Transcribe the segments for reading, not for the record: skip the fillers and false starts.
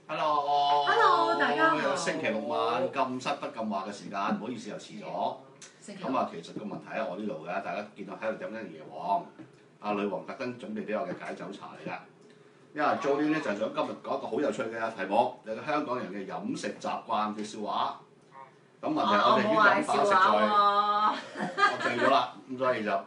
Hello， Hello，大家好。 星期六晚禁室不禁話嘅時間，唔好意思又遲咗。咁啊，其實個問題喺我呢度嘅，大家見到喺度飲緊椰皇，阿女王特登準備俾我嘅解酒茶嚟㗎。因為 Jolin 咧就係想今日講一個好有趣嘅題目，就係香港人嘅飲食習慣嘅笑話。咁問題我哋已經飲飽食在，我醉咗啦，咁所以就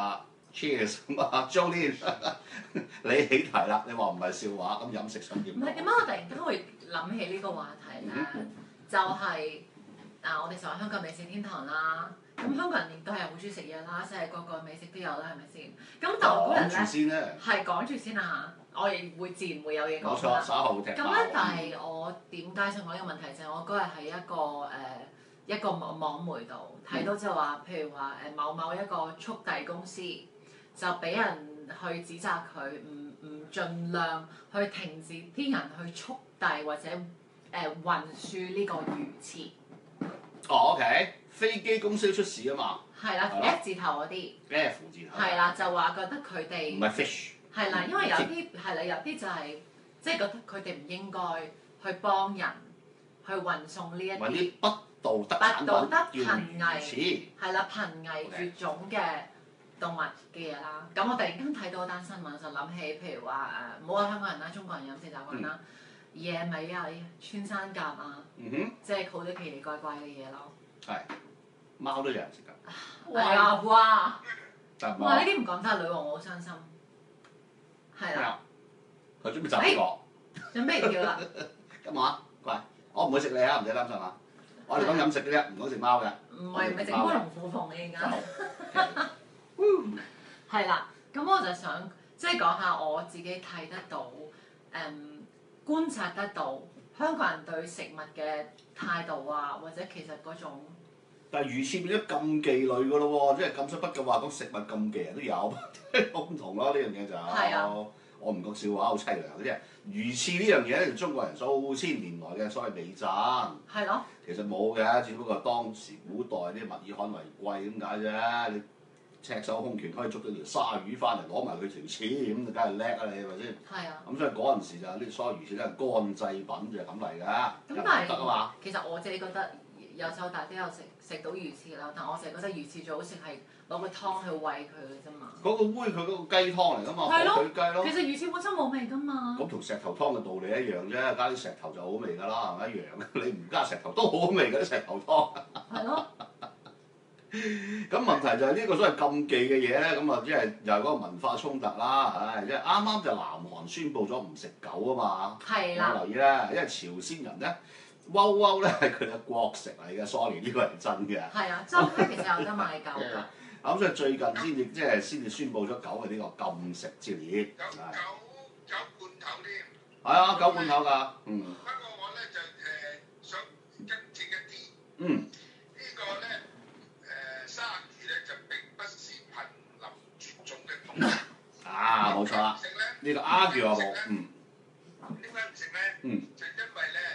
cheers 咁啊 Jolin 你起題啦，你話唔係笑話，咁飲食想點？ 唔係點解我突然間會諗起呢個話題咧？就係我哋成日香港美食天堂啦，咁香港人亦都係好中意食嘢啦，世界各個美食都有啦，係咪先？咁但係嗰日咧係講住先啊嚇，我亦會自然會有嘢講啦。 冇錯，稍後踢爆。 咁咧，但係我點解想講呢個問題就係我嗰日喺一個網媒度睇到就話，譬如話某某一個速遞公司就俾人去指責佢唔盡量去停止啲人去速遞或者運輸呢個魚翅。 哦 ，OK， 飛機公司都出事啊嘛。 係啦 ，F 字頭嗰啲。 F 字頭。 係啦，就話覺得佢哋。 唔係 fish。 係啦，因為有啲係啦，有啲就係即係覺得佢哋唔應該去幫人去運送呢一啲。揾啲不道德瀕危。係啦，瀕危絕種嘅動物嘅嘢啦。咁我突然間睇到單新聞就諗起，譬如話唔好話香港人啦，中國人飲食習慣啦，野味啊、穿山甲啊，即係好多奇奇怪怪嘅嘢咯。 係，貓都有人食㗎。 係啊！哇！ 哇！ 呢啲唔講得，女王我好傷心。係啦。 佢準備走呢個。準備跳啦。 今晚乖，我唔會食你啊，唔使擔心啊。我哋講飲食嘅啫，唔講食貓嘅。 唔係食烏龍虎鳳嘅而家。係啦，咁我就想即係講下我自己睇得到，觀察得到香港人對食物嘅態度啊，或者其實嗰種。 但係魚翅變咗禁忌類㗎咯喎，即係禁室不禁話講食物禁忌人都有，好唔同咯呢樣嘢就。係啊。我唔講笑話，好凄涼嘅啫。魚翅呢樣嘢咧，就中國人數千年來嘅所謂美讚。係咯。其實冇嘅，只不過當時古代啲物以罕為貴咁解啫。你赤手空拳可以捉到條鯊魚翻嚟，攞埋佢條翅，咁就梗係叻啦，你係咪先？係啊。咁所以嗰陣時就呢所有魚翅都係乾製品，就係咁嚟㗎。咁但係得啊嘛。其實我自己覺得由細到大都有食到魚翅啦，但我成日覺得魚翅最好食係攞個湯去餵佢嘅啫嘛。嗰個煨佢嗰個雞湯嚟㗎嘛，火腿雞咯。其實魚翅本身冇味㗎嘛。咁同石頭湯嘅道理一樣啫，加啲石頭就好味㗎啦，係咪一樣？你唔加石頭都好味㗎啲石頭湯。係咯。咁問題就係呢個所謂禁忌嘅嘢咧，咁啊即係又係嗰個文化衝突啦，唉，即係啱啱就南韓宣布咗唔食狗啊嘛。係啦。有留意咧，因為朝鮮人咧。窩窩咧係佢嘅國食嚟嘅 ，sorry 呢個係真嘅。係啊，周街其實有得賣狗㗎。咁所以最近先至宣布咗狗嘅呢個禁食之列。狗罐頭添。係啊，狗罐頭㗎。不過我咧就想更正一啲。呢個咧鯊魚咧就並不是瀕臨絕種嘅動物。冇錯啦。呢個鴉叫啊冇。點解唔食咧？就因為咧。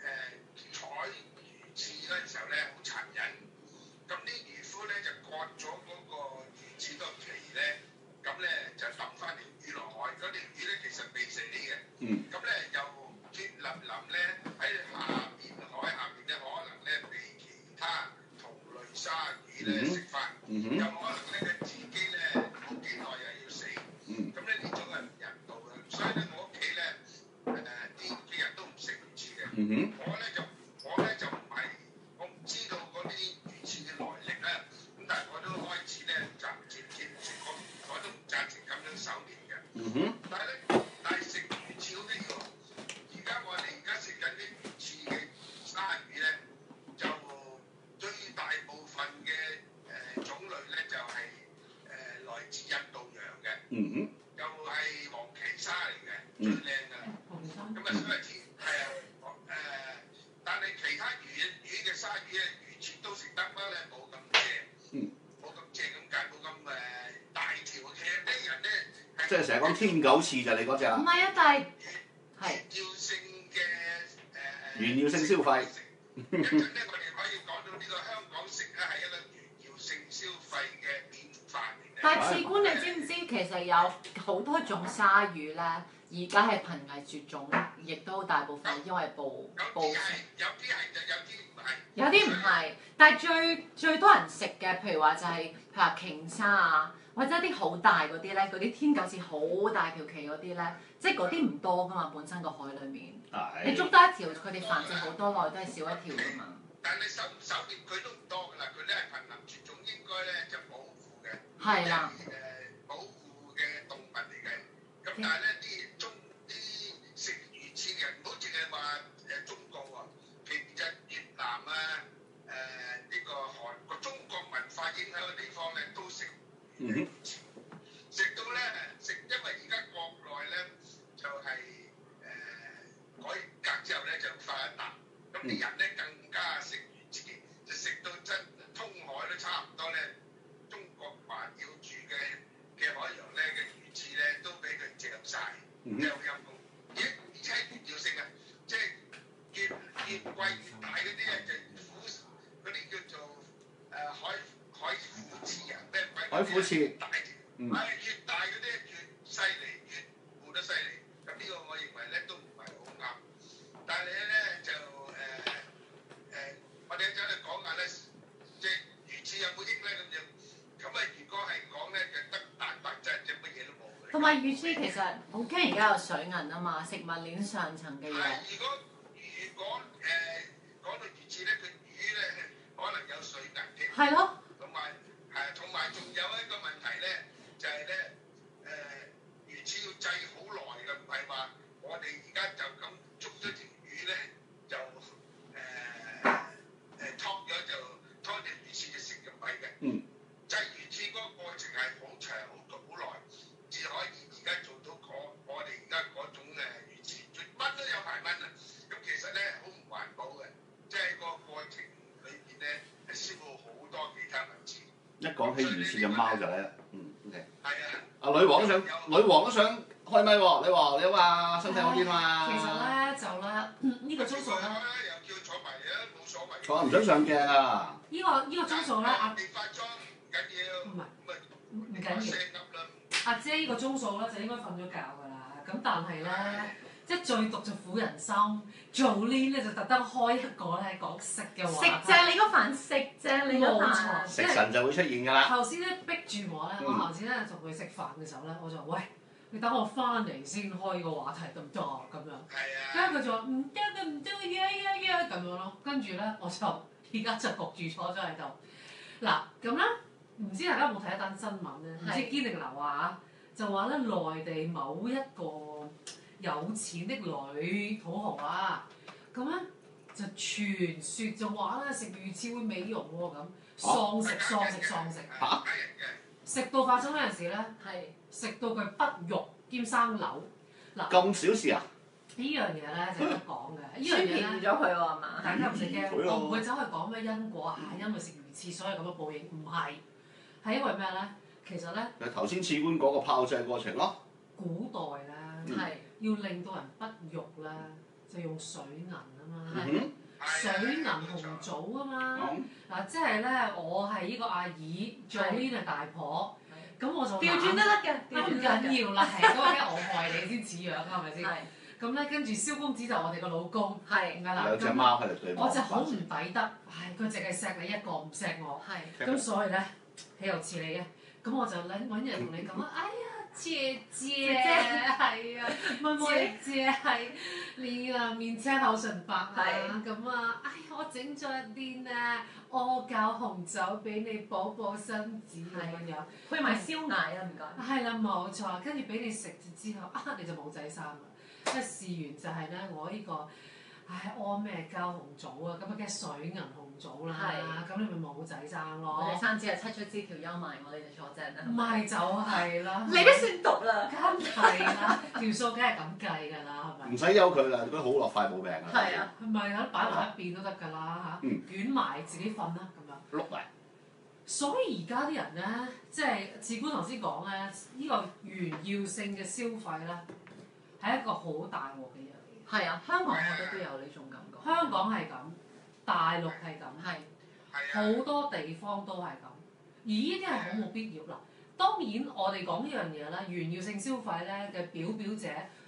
嗰陣時候咧好殘忍，咁啲漁夫咧就割咗嗰個魚翅嗰個皮咧，咁咧就抌翻條魚落海，嗰條魚咧其實未死嘅，咁咧又血淋淋咧喺海下邊咧可能咧被其他同類鯊魚咧食翻，有可能咧佢自己咧冇幾耐又要死，咁咧呢種係唔人道嘅，所以咧我屋企咧啲人都唔食魚翅嘅，我咧就唔係。知道嗰啲魚翅嘅來歷咧，咁但係我都開始咧暫時接唔食，我都唔贊成咁樣手段嘅。但係食魚翅好緊要。我哋而家食緊啲魚翅嘅鯊魚咧，就最大部分嘅種類咧就係來自印度洋嘅，又係黃鰭鯊嚟嘅，最靚㗎啦。咁啊，所以但係其他魚嘅鯊魚咧，魚翅都食得啦咧，冇咁正，冇咁正咁解，冇咁大條嘅。啲人咧即係成日講天狗翅就係你嗰隻啦。唔係啊，但係炫耀性嘅炫耀性消費。一陣咧，我哋可以講到呢個香港食咧係一個炫耀性消費嘅典範嚟嘅。但係次官，你知唔知其實有好多種鯊魚咧？ 而家係瀕危絕種，亦都大部分因為捕食。 有啲係就有啲唔係。 有啲唔係，但係最多人食嘅，譬如話就係譬如話鯨鯊啊，或者啲好大嗰啲咧，嗰啲天狗翅好大條鰭嗰啲咧，即係嗰啲唔多噶嘛，本身個海裡面。你捉多一條，佢哋繁殖好多耐都係少一條噶嘛。 但係你狩獵佢都唔多㗎啦，佢咧係瀕臨絕種，應該咧就保護嘅。 係啦。 保護嘅動物嚟嘅，咁但係咧啲食魚翅嘅，唔好淨係話中國喎，其實越南啊呢個韓國中國文化影響嘅地方咧都食魚翅，食到咧因為而家國內咧就係改革之後咧就發一達，咁啲人咧更加食魚翅，就食到真通海都差唔多咧，中國環繞住嘅海洋咧嘅魚翅咧都俾佢嚼晒，又陰功，而且係炫耀性啊！即係越貴越大嗰啲咧就虎嗰啲叫做海虎翅啊，咩鬼？ 海虎翅大條，越大嗰啲越犀利，越護得犀利。咁呢個我認為咧都唔係好啱。但係咧就我哋一陣嚟講下咧，即係魚翅有冇益咧咁樣。咁啊，如果係講咧，就得蛋白質，就乜嘢都冇嘅。 同埋魚翅其實好驚而家有水銀啊嘛，食物鏈上層嘅嘢。 如果講到魚翅咧，佢魚咧可能有水銀添。 係咯。 同埋仲有一個問題咧，就係咧魚翅要製好耐嘅，唔係話我哋而家就咁捉咗條魚咧，就劏條魚翅就食就唔係嘅。製魚翅嗰個過程係好長好耐，至可以而家做到我哋而家嗰種魚翅，炆都有排炆啊！咁其實咧好唔環保嘅，即係個過程裏邊咧係消耗好多其他物資。 一講起魚翅隻貓就嚟啦，OK。 係啊。 阿女王都想開咪喎，你話你好嘛？身體好啲嘛？ 其實咧就咧呢個鐘數咧， 又叫坐埋嚟啊，冇所謂。 坐唔想上鏡啊！ 呢個鐘數咧， 你化妝唔緊要。 唔緊要。阿姐呢個鐘數咧就應該瞓咗覺㗎啦。咁但係咧，即係最毒就苦人心。Jolene 咧就特登開一個咧講食嘅話題。食啫，你嗰飯食啫，你嗰飯。 食神就會出現㗎啦。 頭先咧逼住我咧，我頭先咧同佢食飯嘅時候咧，我就話喂，你等我翻嚟先開個話題得唔得啊？咁樣。 係啊。 跟住佢就話唔得嘅，唔得嘅咁樣咯。跟住咧，我就而家就焗住坐咗喺度。嗱咁咧，唔知大家有冇睇一單新聞咧？唔知堅定流啊就話咧內地某一個有錢的女土豪啊，咁咧就傳說就話咧食魚翅會美容喎咁，喪食。 嚇！ 食到發生嗰陣時咧，係食到佢不育兼生瘤。嗱咁小事啊？ 呢樣嘢咧就得講嘅，呢樣嘢咧咗佢喎嘛？ 大家唔使驚，我唔會走去講咩因果啊，因為食魚翅所以咁嘅報應，唔係，係因為咩咧？其實咧， 頭先賜官講個炮製過程咯。 古代咧係要令到人不育咧，就用水銀啊嘛，水銀紅棗啊嘛，嗱即係咧，我係呢個阿姨，Jolene係大婆。咁我就調轉都得嘅， 唔緊要啦，係嗰個係我害你先似樣啦，係咪先？咁咧，跟住蕭公子就我哋個老公，係啦。 兩隻貓喺度對望。 我就好唔抵得，唉，佢淨係錫你一個，唔錫我。係。咁所以咧，豈有此理嘅？咁我就揾人同你講啊，哎呀，姐姐係啊，姐姐係你啊，面青口唇白啊，咁啊，哎呀，我整咗一啲啊，阿膠紅酒俾你補身子咁樣， 配埋燒艾啊，唔該。 係啦，冇錯，跟住俾你食之後，你就冇仔生啦。即係試完就係咧，我呢個安咩膠紅棗啊，咁啊梗係水銀紅棗啦，咁你咪冇仔生咯。 我哋生子係七出枝條優埋我哋就坐正啦。 唔係就係啦。 你都算毒啦。 梗係啦，條數梗係咁計㗎啦，係咪？ 唔使憂佢啦，都好落快冇命啊。 係啊。 係咪啊？擺埋一邊都得㗎啦嚇，捲埋自己瞓啦咁樣。 碌埋。 所以而家啲人咧，即係賜官頭先講咧，呢個炫耀性嘅消費咧。係一個好大鑊嘅嘢嚟嘅。 係啊，香港我覺得都有呢種感覺。 香港係咁，大陸係咁，好多地方都係咁。而呢啲係好冇必要啦。當然我哋講呢樣嘢咧，炫耀性消費咧嘅表者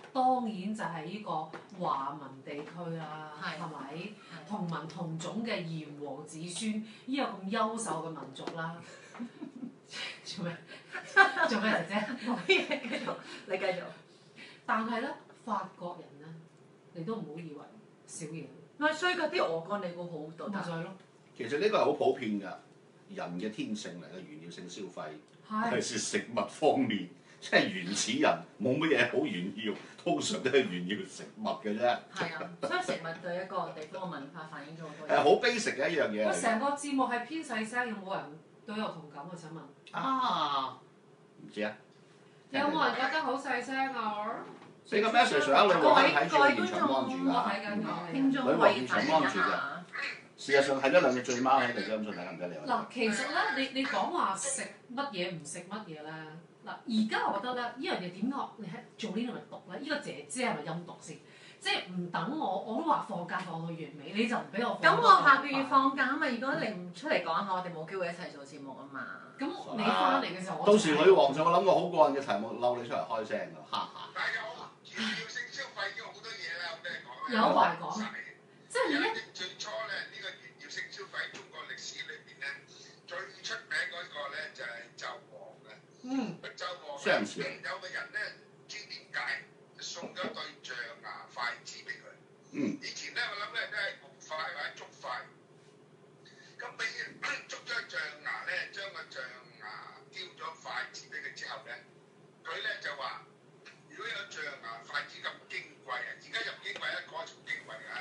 當然就係呢個華文地區啦，係咪？同文同種嘅炎黃子孫，呢個咁優秀嘅民族啦。做咩？做咩姐姐？ 冇嘢，繼續，你繼續。 但係咧，法國人咧，你都唔好以為少嘢。 唔係，所以嗰啲鵝肝你估好到？ 咪就係咯。 其實呢個係好普遍㗎，人嘅天性嚟嘅炫耀性消費，尤其是食物方面，即係原始人冇乜嘢好炫耀，通常都係炫耀食物嘅啫。 係啊，所以食物對一個地方嘅文化反映咗好多嘢。 係好 basic 嘅一樣嘢。 喂，成個節目係偏細聲，有冇人都有同感啊？請問。 唔知啊。 有冇人覺得好細聲啊？ 你個 message 上女王睇住各位現場幫住㗎， 睇緊聽眾可以睇一下。 事實上係得兩隻醉貓喺度，咁信睇唔睇你？ 嗱，其實咧，你講話食乜嘢唔食乜嘢咧？嗱，而家我覺得咧，呢樣嘢點解你喺做呢度嚟讀咧？呢個姐姐係咪陰毒先？即係唔等我都話放假放到完美，你就唔俾我放。 咁我下個月放假啊嘛！如果你唔出嚟講下，我哋冇機會一齊做節目啊嘛。 咁你翻嚟嘅時候， 到時女王就我諗個好過癮嘅題目，嬲你出嚟開聲㗎，哈哈。 但係有炫耀性消費已經好多嘢啦，我俾你講啦。 有排講。即係你最初咧，呢個炫耀性消費中國歷史裏邊咧，最出名嗰個咧就係紂王嘅。紂王有個人咧，唔知點解就送咗對象牙筷子俾佢。以前咧，我諗咧都係木筷或者竹筷。咁俾捉咗象牙咧，將個象牙丟咗筷子俾佢之後咧，佢咧就話：如果有象牙筷子咁矜貴啊，而家又唔矜貴啦，嗰陣矜貴㗎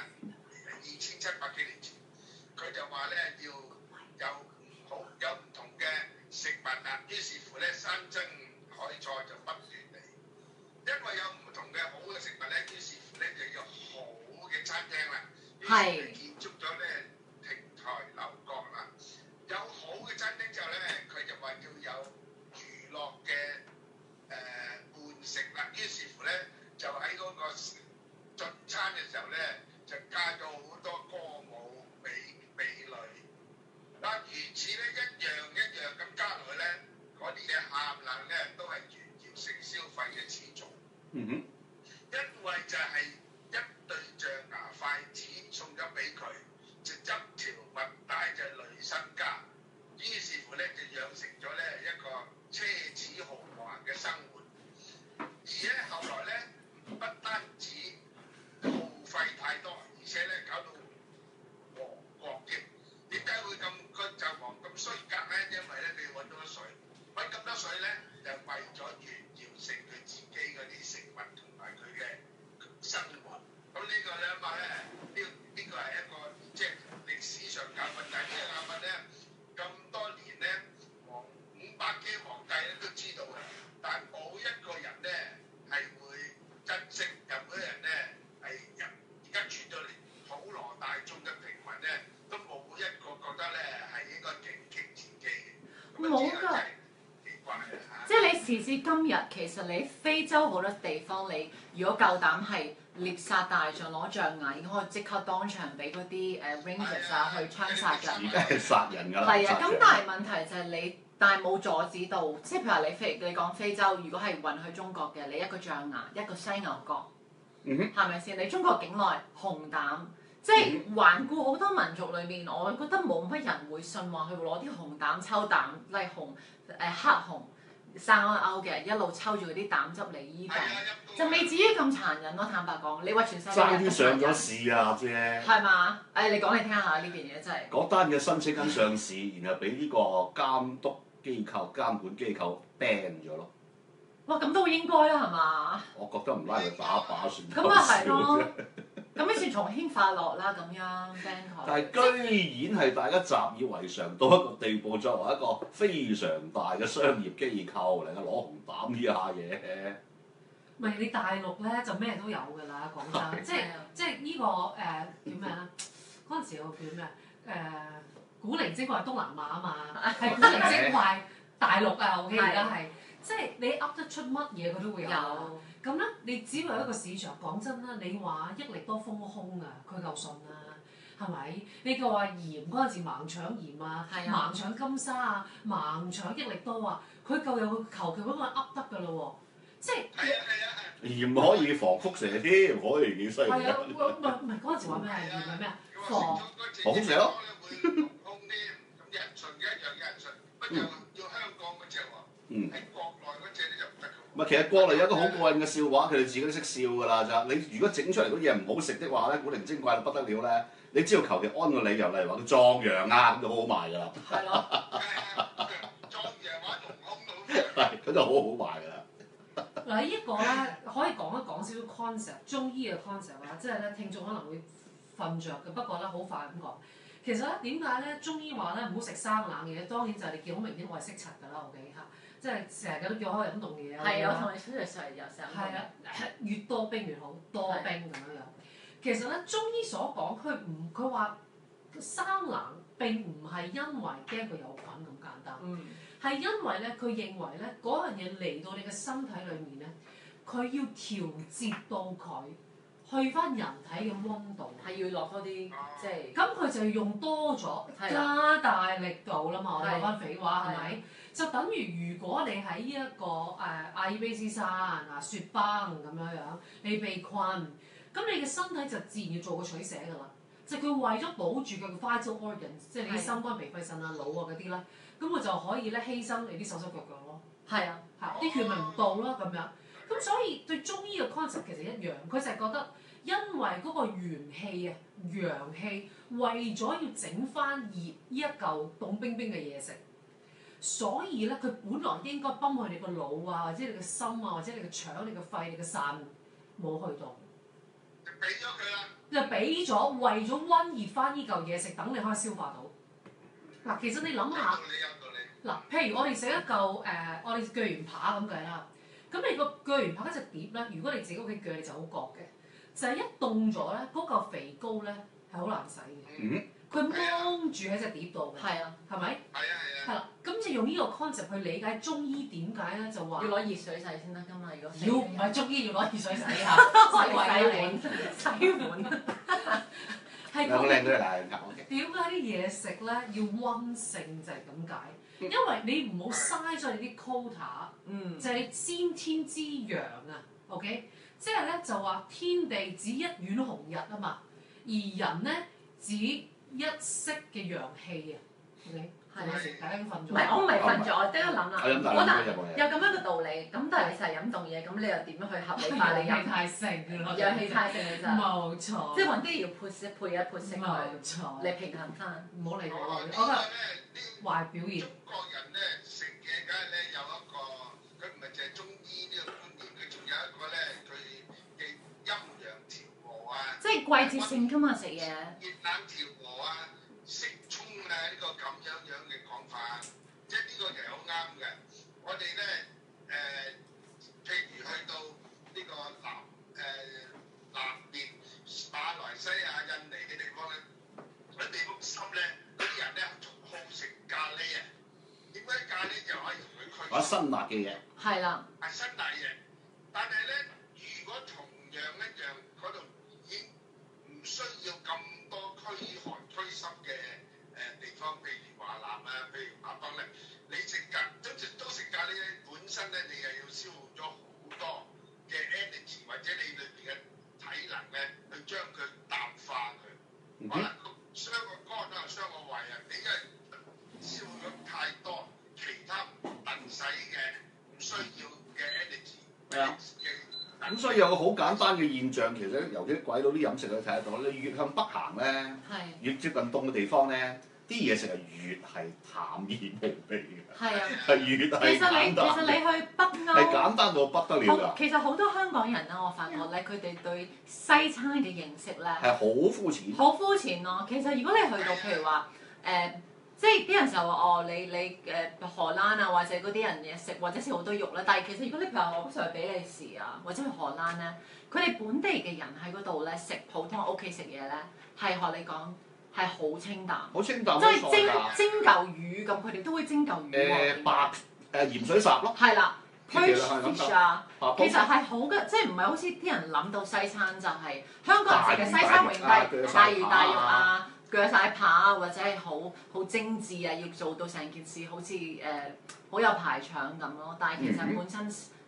，2700幾年前，佢就話咧要有唔同嘅食物啊，於是乎咧山珍海菜就不斷嚟，因為有唔同嘅好嘅食物咧，於是乎咧就要好嘅餐廳啦，於是建築咗咧亭台樓閣啦。有好嘅餐廳之後咧，佢就話要有娛樂嘅宴食啦，於是乎咧就喺嗰個進餐嘅時候咧，就加咗好多歌舞美女。嗱，如此咧一樣咁加落去咧，嗰啲嘢冚唪唥咧都係炫耀性消費嘅始祖。因為就係一對象牙筷子送咗俾佢，就執條襪帶就累身家，於是乎咧就養成咗咧一個奢侈豪華嘅生活。而咧後來咧不單止耗費太多，而且咧搞到亡國添。點解會咁個紂王咁衰格咧？因為咧佢要揾多水，揾咁多水咧就為咗炫耀性佢自己嗰啲食物同埋佢嘅生活。咁呢個咧嘛咧，呢個係一個即係歷史上教訓，但係呢個教訓咧咁多年咧500幾皇帝咧都知道嘅，但係冇一個人咧係會珍惜，有嗰啲人咧係人而家傳咗嚟普羅大眾嘅平民咧，都冇一個覺得咧係應該警惕自己嘅。 冇㗎。即係你時至今日，其實你非洲好多地方，你如果夠膽係獵殺大象攞象牙，已經可以即刻當場俾嗰啲Rangers 啊去槍殺㗎。 而家係殺人㗎啦。 係啊，咁但係問題就係你，但係冇阻止到，即係譬如話你講非洲，如果係運去中國嘅，你一個象牙，一個犀牛角，係咪先？你中國境內紅膽，即係環顧好多民族裏面，我覺得冇乜人會信話佢會攞啲紅膽抽膽，例如黑紅。生勾嘅一路抽住嗰啲膽汁嚟醫病，就未至於咁殘忍咯。坦白講，你話全世界爭啲上咗市啊啫。 係嘛？誒，你講嚟聽下呢件嘢真係。 嗰單嘅申請緊上市，然後俾呢個監督機構、監管機構 ban 咗咯。 哇！咁都應該啦，係嘛？ 我覺得唔拉佢把把算。 咁啊係咯。咁於是從輕發落啦，咁樣 ban 佢。 但係居然係大家習以為常到一個地步，作為一個非常大嘅商業機構嚟嘅攞紅膽呢下嘢。 唔係你大陸咧就咩都有㗎啦，講真，即係呢個叫咩啊？嗰陣時我叫咩古靈精怪東南亞啊嘛，係古靈精怪大陸啊，OK 而家係，即係你噏得出乜嘢佢都會有。咁咧，你只要有一個市場，講真啦，你話益力多豐胸啊，佢夠順啦，係咪？你叫話鹽嗰陣時盲搶鹽啊，盲搶金沙啊，盲搶益力多啊，佢夠有求其揾個噏得㗎咯喎。 即係鹽可以防輻射添，可以幾犀利係啊， 啊！ 唔係嗰陣時話咩啊？鹽係咩啊？防防輻射咯。嗯。 喺國內嗰隻咧就唔得㗎。 唔係，其實國內有一個好過癮嘅笑話，佢哋自己都識笑㗎啦。就你如果整出嚟嗰啲嘢唔好食的話咧，古靈精怪到不得了咧，你只要求其安個理由，例如話佢壯陽啊，咁就好好賣㗎啦。 係咯。 壯陽或者隆胸到。 係，咁就好好賣㗎啦。 嗱呢一個咧，可以講一講少少 concept， 中醫嘅 concept 啊，即係咧聽眾可能會瞓着嘅，不過咧好快咁講。其實咧點解咧中醫話咧唔好食生冷嘢？當然就係你見好明顯我係識柒㗎啦，OK 嚇，即係成日都叫我飲凍嘢啊。 係啊，我同你出嚟上嚟又成日。 係啊，越多冰越好，多冰咁樣樣。其實咧中醫所講，佢話生冷並唔係因為驚佢有菌咁簡單。係因為咧，佢認為咧嗰樣嘢嚟到你嘅身體裏面咧，佢要調節到佢去翻人體嘅溫度， 係要落多啲即係。 咁佢就要用多咗，加大力度啦嘛。我哋講翻肥話係咪？就等於如果你喺呢一個阿爾卑斯山啊雪崩咁樣樣，你被困，咁你嘅身體就自然要做個取捨㗎啦。就佢為咗保住佢嘅 vital organs， 即係你啲心肝脾肺腎啊腦啊嗰啲咧。咁佢就可以咧犧牲你啲手手腳腳咯， 係啊， 啲血咪唔到咯咁樣。咁所以對中醫嘅 concept 其實一樣，佢就係覺得因為嗰個元氣啊、陽氣，為咗要整翻熱呢一嚿凍冰冰嘅嘢食，所以咧佢本來應該泵去你個腦啊，或者你個心啊，或者你個腸、你個肺、你個腎，冇去到。 就俾咗佢啦。 就俾咗，為咗温熱翻呢嚿嘢食，等你可以消化到。嗱，其實你諗下，嗱，譬如我哋食一嚿我哋鋸完扒咁計啦，咁你個鋸完扒嗰隻碟咧，如果你自己屋企鋸，你就好覺嘅，就係一凍咗咧，嗰嚿肥膏咧係好難洗嘅，佢蒙住喺隻碟度嘅， 係啊， 係咪？ 係啊係啊。 係啦，咁就用呢個 concept 去理解中醫點解咧，就話要攞熱水洗先得㗎嘛，如果要唔係中醫要攞熱水洗下，洗碗。係兩個靚女嚟㗎， 點解啲嘢食咧要温性就係咁解？因為你唔好嘥咗你啲 quota，就係你先天之陽啊 ，OK？ 即係咧就話天地只一丸紅日啊嘛，而人咧只一息嘅陽氣啊 ，OK？ 係咪先？大家都瞓咗。 唔係，我唔係瞓咗，我即刻諗啦。 我飲大兩杯入嚟。 有咁樣嘅道理，咁但係你成日飲凍嘢，咁你又點樣去合理化你飲？ 太盛㗎啦！ 陽氣太盛你就冇錯。 即係揾啲要潑一潑息冇錯。 嚟平衡翻。 唔好理我，我覺得壞表現。 中國人咧食嘢梗係咧有一個，佢唔係淨係中醫呢個觀念，佢仲有一個咧佢嘅陰陽調和啊。 即係季節性㗎嘛食嘢。 熱冷調和啊，適沖啊呢個咁樣嘅講法，即係呢個其實好啱嘅。我哋咧譬如去到呢個南邊馬來西亞、印尼嘅地方咧，佢地方濕咧，嗰啲人咧好食咖喱啊。點解咖喱就可以同佢驅寒？ 辛辣嘅嘢。 係啦。 係辛辣嘢，但係咧，如果同樣一樣嗰度已經唔需要咁多驅寒驅濕嘅地方，譬如華南啊，譬如亞邦咧，你都食咖喱咧，本身咧你又要消耗咗好多嘅 energy 或者你裏邊嘅體能咧，去將佢淡化佢，可能傷個肝啊，傷個胃啊，你因為消耗咗太多其他唔等使嘅唔需要嘅 energy。 係啊。咁所以有個好簡單嘅現象，其實尤其啲鬼佬啲飲食你睇得到，你越向北行咧，越接近凍嘅地方咧，啲嘢食係越係淡而無味嘅。係啊。係越係簡單。 其實你去北歐係簡單到不得了㗎。 其實好多香港人啦，我發覺咧，佢哋對西餐嘅認識咧係好膚淺。 好膚淺咯。其實如果你去到譬如話即係啲人就話你荷蘭啊，或者嗰啲人嘢食，或者食好多肉啦。但係其實如果你譬如話我上去比利時啊，或者去荷蘭咧，佢哋本地嘅人喺嗰度咧食普通喺屋企食嘢咧，係學你講係好清淡。 好清淡。 即係蒸嚿魚咁，佢哋都會蒸嚿魚喎。 白鹽水烚咯。 係啦。fish 啊，其實係好嘅，即係唔係好似啲人諗到西餐就係香港人食嘅西餐，永遠係大魚大肉啊。鋸晒扒啊，或者係好精緻啊，要做到成件事好似好有排場咁咯。但係其實本身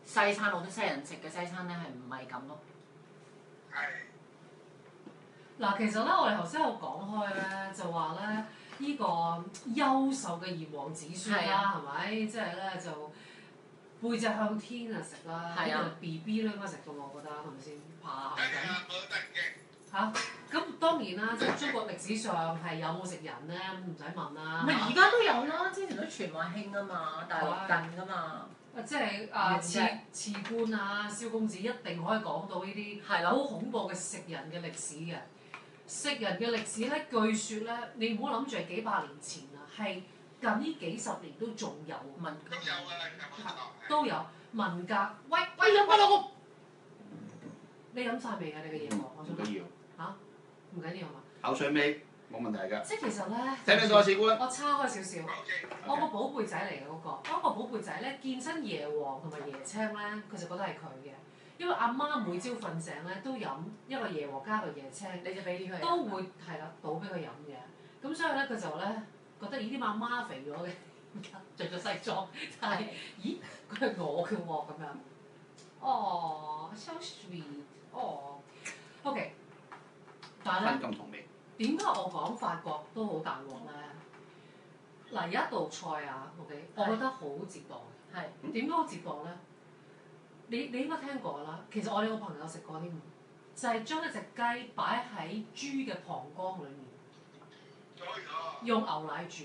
西餐好多西人食嘅西餐咧係唔係咁咯？ 係。 嗱，其實咧，我哋頭先有講開咧，就話咧，呢個優秀嘅炎黃子孫啦，係咪？即係咧就背脊向天啊食啦，呢個 BB 都應該食嘅喎，我覺得係咪先？爬梗係啦，冇得嘅。 嚇，咁當然啦，即係中國歷史上係有冇食人咧，唔使問啦。 唔係而家都有啦，之前都傳話興啊嘛，大陸近㗎嘛。 即係賜官啊，蕭公子一定可以講到呢啲好恐怖嘅食人嘅歷史嘅。食人嘅歷史咧，據說咧，你唔好諗住係幾百年前啊，係近呢幾十年都仲有文革。 都有啊， 都有文革。喂， 飲翻兩個。 你飲晒未啊？你嘅嘢我想問。 唔緊要。 嚇？唔緊要係嘛？ 口水味冇問題㗎。 即係其實咧。 聽唔聽到啊，士官？ 我叉開少少。我個寶貝仔嚟嘅嗰個，我個寶貝仔咧見親椰皇同埋椰青咧，佢就覺得係佢嘅。因為阿媽每朝瞓醒咧都飲一個椰皇加個椰青， 你就俾啲佢。 都會係啦，倒俾佢飲嘅。咁所以咧，佢就咧覺得咦啲阿媽肥咗嘅，着咗西裝，但係咦佢係我嘅喎咁樣。哦，so sweet，哦，OK。但係咧，點解我講法國都好大鑊咧？嗱，有一道菜啊 ，OK， 我覺得好折墮嘅。係點解好折墮咧？你應該聽過啦。其實我哋個朋友食過添，就係將一隻雞擺喺豬嘅膀胱裡面，用牛奶煮。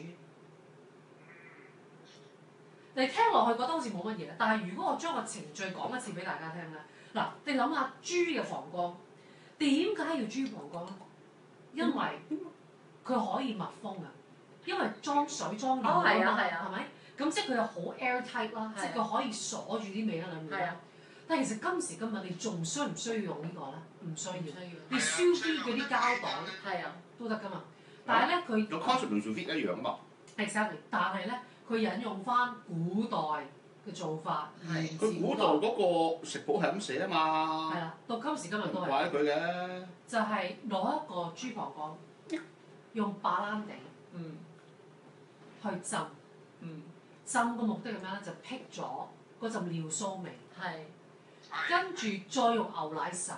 你聽落去覺得好似冇乜嘢，但係如果我將個程序講一次俾大家聽咧，嗱，你諗下豬嘅膀胱點解要豬膀胱咧？因為佢可以密封啊，因為裝水裝料啊嘛，係咪？咁即係佢又好 airtight 啦，即係佢可以鎖住啲味喺裡面啦。但係其實今時今日你仲需唔需要用呢個咧？唔需要。你燒啲嗰啲膠袋都得㗎嘛。但係咧佢個 concept 同 sous vide 一樣啊嘛。 exactly，但係咧佢引用翻古代嘅做法。 佢古代嗰個食譜係咁寫啊嘛。 係啦，到今時今日都係。 怪得佢嘅。 就係攞一個豬膀胱，用白蘭地去浸。浸嘅目的係咩咧？就辟咗嗰陣尿騷味。跟住再用牛奶洗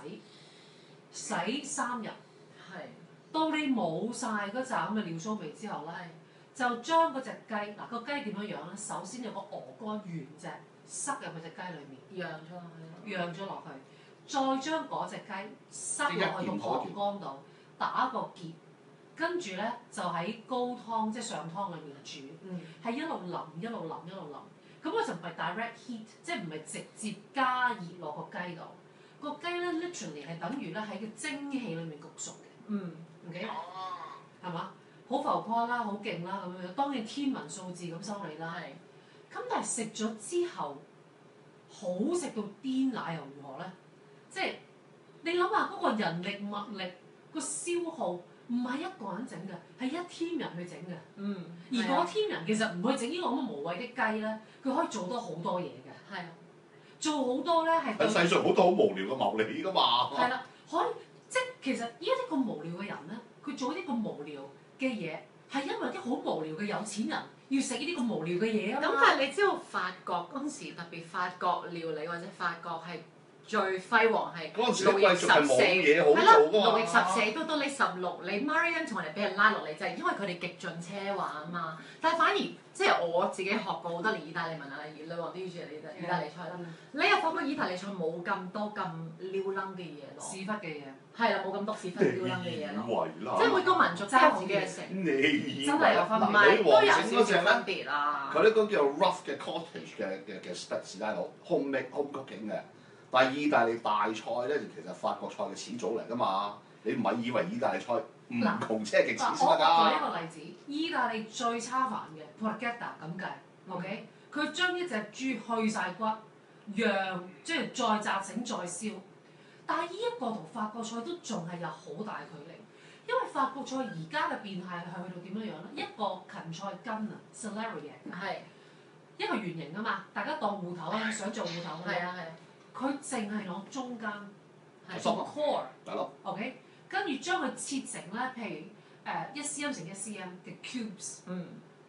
3日。到你冇晒嗰陣咁嘅尿騷味之後咧，就將嗰隻雞嗱個雞點樣樣咧？首先有個鵝肝原隻塞入去隻雞裡面，釀咗落去，再將嗰隻雞塞落去個膀胱度打個結，跟住咧就喺高湯即係上湯裏面煮，係一路淋一路淋一路淋。咁我就唔係 direct heat， 即係唔係直接加熱落個雞度。個雞咧 literally 係等於咧喺個蒸汽裡面焗熟嘅。OK， 係嘛？好浮誇啦，好勁啦咁樣。當然天文數字咁收你啦。咁但係食咗之後，好食到癲奶又如何咧？即係你諗下嗰個人力物力個消耗，唔係一個人整嘅，係一 team 人去整嘅。而嗰 team 人其實唔去整呢個咁嘅無謂的雞咧，佢可以做多好多嘢嘅。做好多咧係。 喺世上好多好無聊嘅謀利㗎嘛。 係啦，可以即係其實依家啲咁無聊嘅人咧，佢做啲咁無聊嘅嘢，係因為啲好無聊嘅有錢人要食呢啲咁無聊嘅嘢啊嘛。 咁但係你知道法國嗰陣時特別法國料理或者法國係最輝煌係路易14，係啦，路易14到你16，你 Marie Antoinette俾人拉落嚟就係因為佢哋極盡奢華啊嘛。但係反而即係我自己學過好多年意大利文啊，例如女王 D G 意大利菜啦，你又發覺意大利菜冇咁多咁撩楞嘅嘢咯， 屎忽嘅嘢。 係啦，冇咁多屎忽撩楞嘅嘢咯，即係每個民族真係自己嘅食， 真係有分別， 唔係都有少少分別啊。 佢呢個叫 rough 嘅 cottage 嘅 style home cooking 嘅。但係意大利大菜咧，其實法國菜嘅始祖嚟㗎嘛。你唔係以為意大利菜唔窮奢極侈先得㗎。 我舉一個例子，意大利最差煩嘅 porchetta 咁計 ，OK？佢將一隻豬去晒骨，釀即係再紮繩再燒。但係呢一個同法國菜都仲係有好大距離，因為法國菜而家嘅變態係去到點樣樣咧？一個芹菜根啊 ，celery 一個圓形啊嘛，大家當芋頭啊，想做芋頭啊。佢淨係攞中間做 core，OK， 跟住將佢切成咧，譬如1cm 乘1cm嘅 cubes，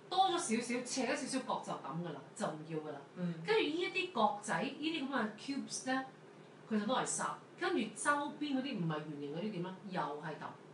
多咗少少，斜咗少少角就咁噶啦，就唔要噶啦。 嗯。 跟住呢一啲角仔，呢啲咁嘅 cubes 咧，佢就攞嚟烚。跟住周邊嗰啲唔係圓形嗰啲點咧，又係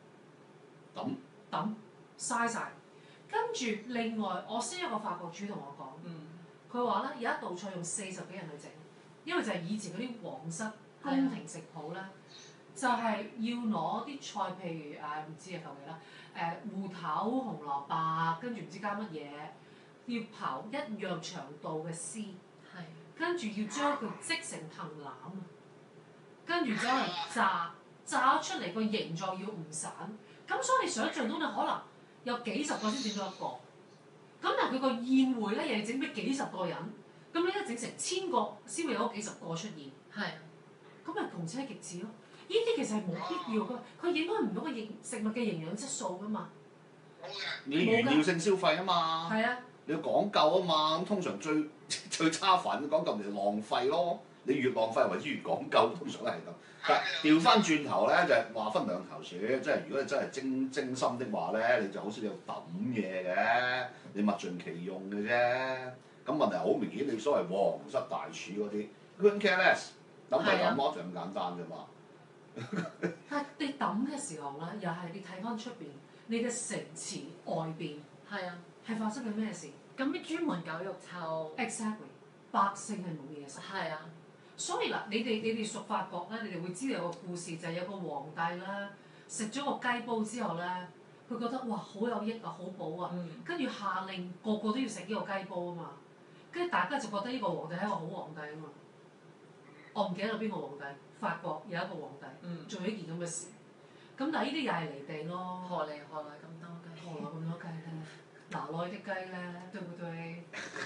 抌嘥晒。跟住另外，我識一個法國廚同我講，佢話咧有一道菜用40幾人去整，因為就係以前嗰啲皇室宮廷食譜咧，就係要攞啲菜，譬如唔知啊求其啦，芋頭、紅蘿蔔，跟住唔知加乜嘢，要刨一樣長度嘅絲，跟住要將佢織成藤籃啊，跟住走嚟炸出嚟個形狀要唔散，咁所以你想象到你可能有幾十個先整到一個，咁但係佢個宴會咧又要整俾幾十個人，咁你一整成1000個先會有幾十個出現，咁咪窮奢極致咯。呢啲其實係冇必要㗎，佢影響唔到個食物嘅營養質素㗎嘛。 你炫耀性消費啊嘛，你要講究啊嘛，咁通常最差煩講究咪浪費咯。你越浪費為之越講究，通常都係咁。但調翻轉頭咧，就係話分兩頭說，即係如果你真係精心的話咧，你就好少有抌嘢嘅，你物盡其用嘅啫。咁問題好明顯，你所謂皇室大廚嗰啲 ，couldn't care less，抌就抌咯，就咁簡單啫嘛。 但係你抌嘅時候咧，又係你睇翻出邊，你嘅城池外邊係發生緊咩事？ 咁啲專門狗肉臭 exactly， 百姓係冇嘢食。所以嗱，你哋屬法國咧，你哋會知道有個故事，就係有個皇帝啦，食咗個雞煲之後咧，佢覺得哇好有益啊，好補啊，跟住下令個個都要食呢個雞煲啊嘛，跟住大家就覺得呢個皇帝係一個好皇帝啊嘛。我唔記得咗邊個皇帝，法國有一個皇帝做咗一件咁嘅事，咁但係呢啲又係離地咯。 何來咁多雞？ 何來咁多雞咧？哪來的雞咧？對唔對？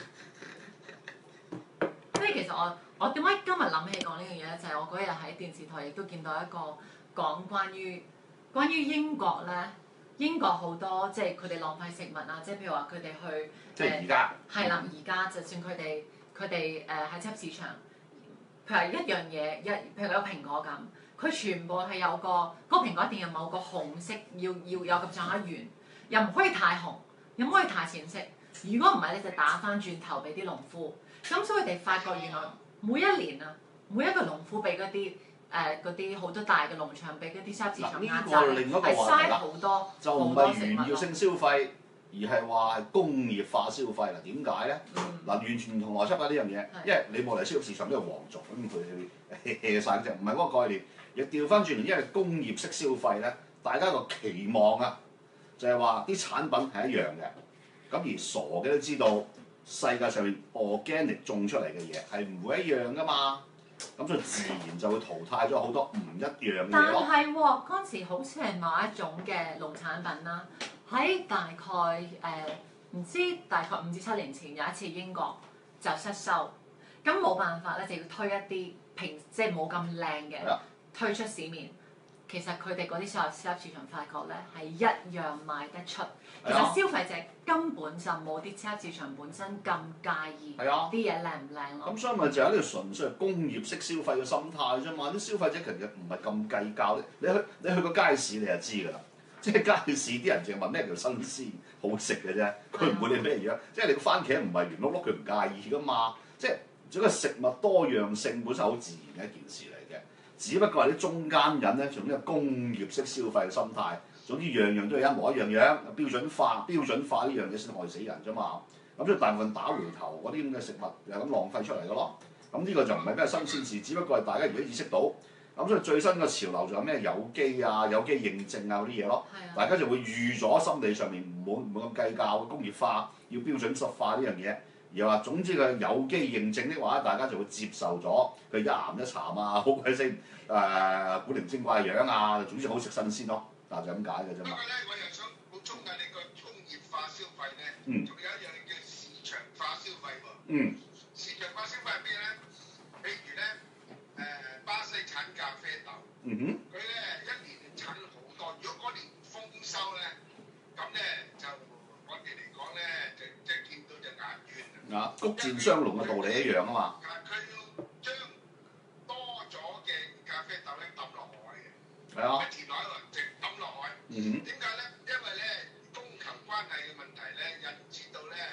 所以其實我點解今日諗起講呢樣嘢咧？就係我嗰日喺電視台亦都見到一個講關於英國咧，英國好多即係佢哋浪費食物啊，即係譬如話佢哋去即係而家係啦，而家就算佢哋喺超級市場，譬如一樣嘢譬如有蘋果咁，佢全部係有個蘋果一定有某個紅色，要有咁上下圓，又唔可以太紅，又唔可以太淺色。如果唔係咧，就打翻轉頭俾啲農夫。咁所以佢哋發覺原來每一年啊，每一個農夫俾嗰啲好多大嘅農場俾嗰啲超級市場壓榨，係嘥好多就唔係炫耀性消費，而係話工業化消費啦。點解咧？完全唔同邏輯啊！呢樣嘢，因為你冇嚟超級市場都係皇族，咁佢 hea 曬啫，唔係嗰個概念。亦調翻轉，因為工業式消費咧，大家個期望啊，就係話啲產品係一樣嘅。咁而傻嘅都知道，世界上面 organic 種出嚟嘅嘢係唔會一樣噶嘛，咁所以自然就會淘汰咗好多唔一樣嘅嘢咯。 但係喎，嗰陣時好似係某一種嘅農產品啦，喺大概唔知大概5至7年前有一次英國就失收，咁冇辦法咧就要推一啲即係冇咁靚嘅推出市面。其實佢哋嗰啲超級市場發覺咧係一樣賣得出，其實消費者根本就冇啲超級市場本身咁介意啲嘢靚唔靚咯。 咁所以咪就係呢個純粹係工業式消費嘅心態啫嘛，啲消費者其實唔係咁計較。你去個街市你就知㗎啦，即係街市啲人淨係問咩叫新鮮好食嘅啫，佢唔會理咩嘢。即係你個番茄唔係圓碌碌，佢唔介意㗎嘛。即係整個食物多樣性本身好自然嘅一件事嚟嘅。只不過係啲中間人咧，從呢個工業式消費嘅心態，總之樣樣都係一模一樣樣，標準化呢樣嘢先害死人啫嘛。咁所以大部分打回頭嗰啲咁嘅食物又係咁浪費出嚟嘅咯。咁呢個就唔係咩新鮮事，只不過係大家如果意識到，咁所以最新嘅潮流就係咩有機啊、有機認證啊嗰啲嘢咯。大家就會預咗心理上面唔好咁計較工業化，要標準化呢樣嘢。而話總之佢有機認證的話，大家就會接受咗佢一鹹一鹹啊，好鬼死古靈精怪樣啊，總之好食新鮮咯，嗱就咁解嘅啫嘛。 不過咧，我又想補充下你個工業化消費咧，仲有一樣叫市場化消費喎。市場化消費係咩咧？譬如咧，巴西產咖啡豆，佢咧一年產好多，如果嗰年豐收咧，咁咧就我哋嚟講咧，就即係見到隻眼冤啊！ 谷戰雙龍嘅道理一樣啊嘛。 佢要將多咗嘅咖啡豆咧抌落海嘅， 係啊， 填海喎，直抌落海。點解咧？因為咧供求關係嘅問題咧，引致到咧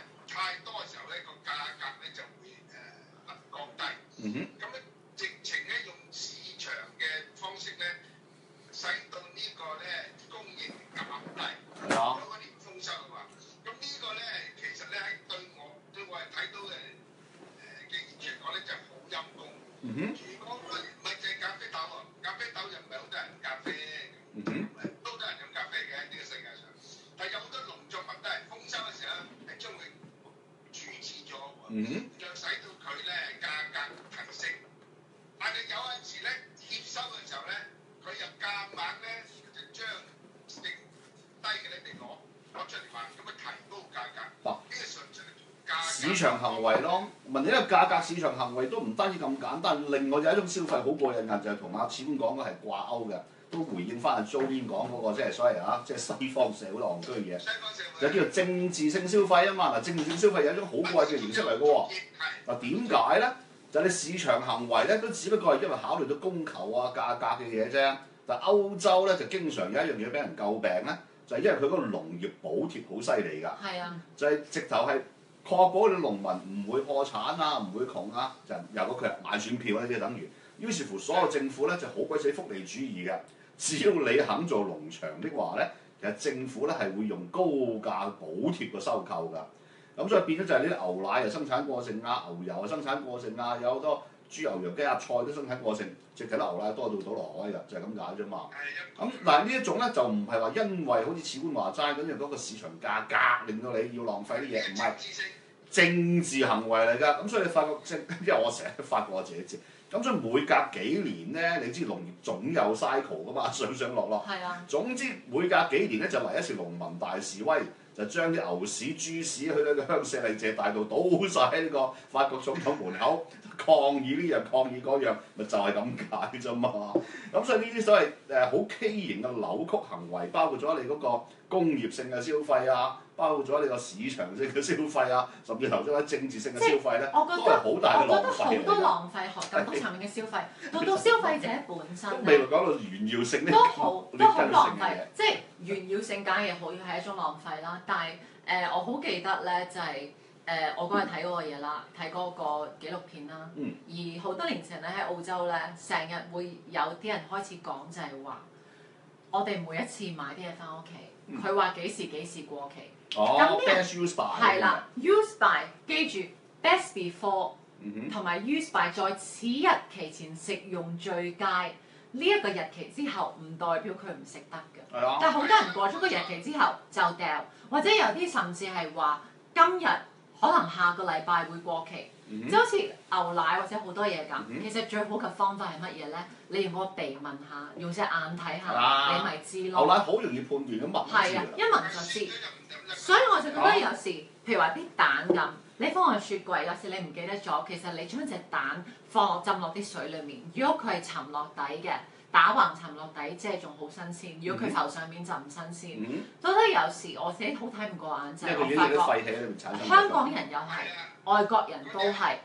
咁咧直情咧用市場嘅方式咧，使到呢個咧供應減低。 係啊。 有一年豐收啊嘛，咁呢個咧其實咧喺對我係睇到嘅現象講咧就係好陰功。如果唔係淨係咖啡豆喎，咖啡豆又唔係好多人飲咖啡，都多人飲咖啡嘅呢個世界上，但係有好多農作物都係豐收嘅時候係將佢處置咗喎，就使到佢咧價格提升。但係有陣時咧接收嘅時候咧，佢又夾硬咧就將剩低嘅咧嚟攞出嚟賣，咁啊提高價格。呢個純粹係價格。 市場行為咯，問你一個價格市場行為都唔單止咁簡單，另外有一種消費好過癮嘅，就係同阿次官講嘅係掛鈎嘅，都回應翻阿 Jolin 講嗰個即係所謂即係西方社會戇居嘅嘢，就叫做政治性消費啊嘛。嗱，政治性消費有一種好貴嘅形式嚟嘅喎。嗱，點解咧？就係你市場行為咧，都只不過係因為考慮到供求啊、價格嘅嘢啫。但係歐洲咧就經常有一樣嘢俾人詬病咧，就係因為佢嗰個農業補貼好犀利㗎。 係啊。就係直頭係確保你農民唔會破產啊，唔會窮啊，就由個佢買選票咧，即係等於。於是乎，所有政府咧就好鬼死福利主義嘅。只要你肯做農場的話咧，其實政府咧係會用高價補貼個收購㗎。咁所以變咗就係呢啲牛奶又生產過剩啊，牛油又生產過剩啊，有好多豬牛羊雞鴨菜都生產過剩，直頭啲牛奶多到倒落海㗎，就係咁解啫嘛。咁但係呢一種咧就唔係話因為好似次官話齋咁樣嗰個市場價格令到你要浪費啲嘢，唔係政治行為嚟㗎。咁所以你發覺因為我成日都發覺我自己知。咁所以每隔幾年咧，你知農業總有 cycle 㗎嘛，上上落落。 係啊。總之每隔幾年咧就嚟一次農民大示威，就將啲牛屎豬屎去到個香榭麗舍大道倒晒喺呢個法國總統門口，抗議呢樣抗議嗰樣，咪就係咁解啫嘛。咁所以呢啲所謂好畸形嘅扭曲行為，包括咗你嗰個工業性嘅消費啊，包括咗你個市場性嘅消費啊，甚至頭先啲政治性嘅消費咧，都係好大嘅浪費。 我覺得好多浪費咁多層面嘅消費，到消費者本身未來講到炫耀性呢都好浪費，即係炫耀性梗係可以係一種浪費啦。但係我好記得咧，就係我嗰日睇嗰個嘢啦，睇嗰個紀錄片啦。而好多年前咧喺澳洲咧，成日會有啲人開始講就係話，我哋每一次買啲嘢翻屋企，佢話幾時過期。咁啲人係啦 ，use by 記住 best before 同埋 use by 在此日期前食用最佳。呢一個日期之後唔代表佢唔食得嘅，但係好多人過咗個日期之後就掉，或者有啲甚至係話今日可能下個禮拜會過期，即係好似牛奶或者好多嘢咁。其實最好嘅方法係乜嘢咧？你用個鼻聞下，用隻眼睇下，你咪知咯。 牛奶好容易判斷咁聞。 係啊，一聞就知。所以我就覺得有時，譬如話啲蛋咁，你放落雪櫃，有時你唔記得咗，其實你將隻蛋浸落啲水裡面，如果佢係沉落底嘅，打橫沉落底，即係仲好新鮮；如果佢浮上面就唔新鮮。覺得有時我自己好睇唔過眼，就係我發覺香港人又係，外國人都係。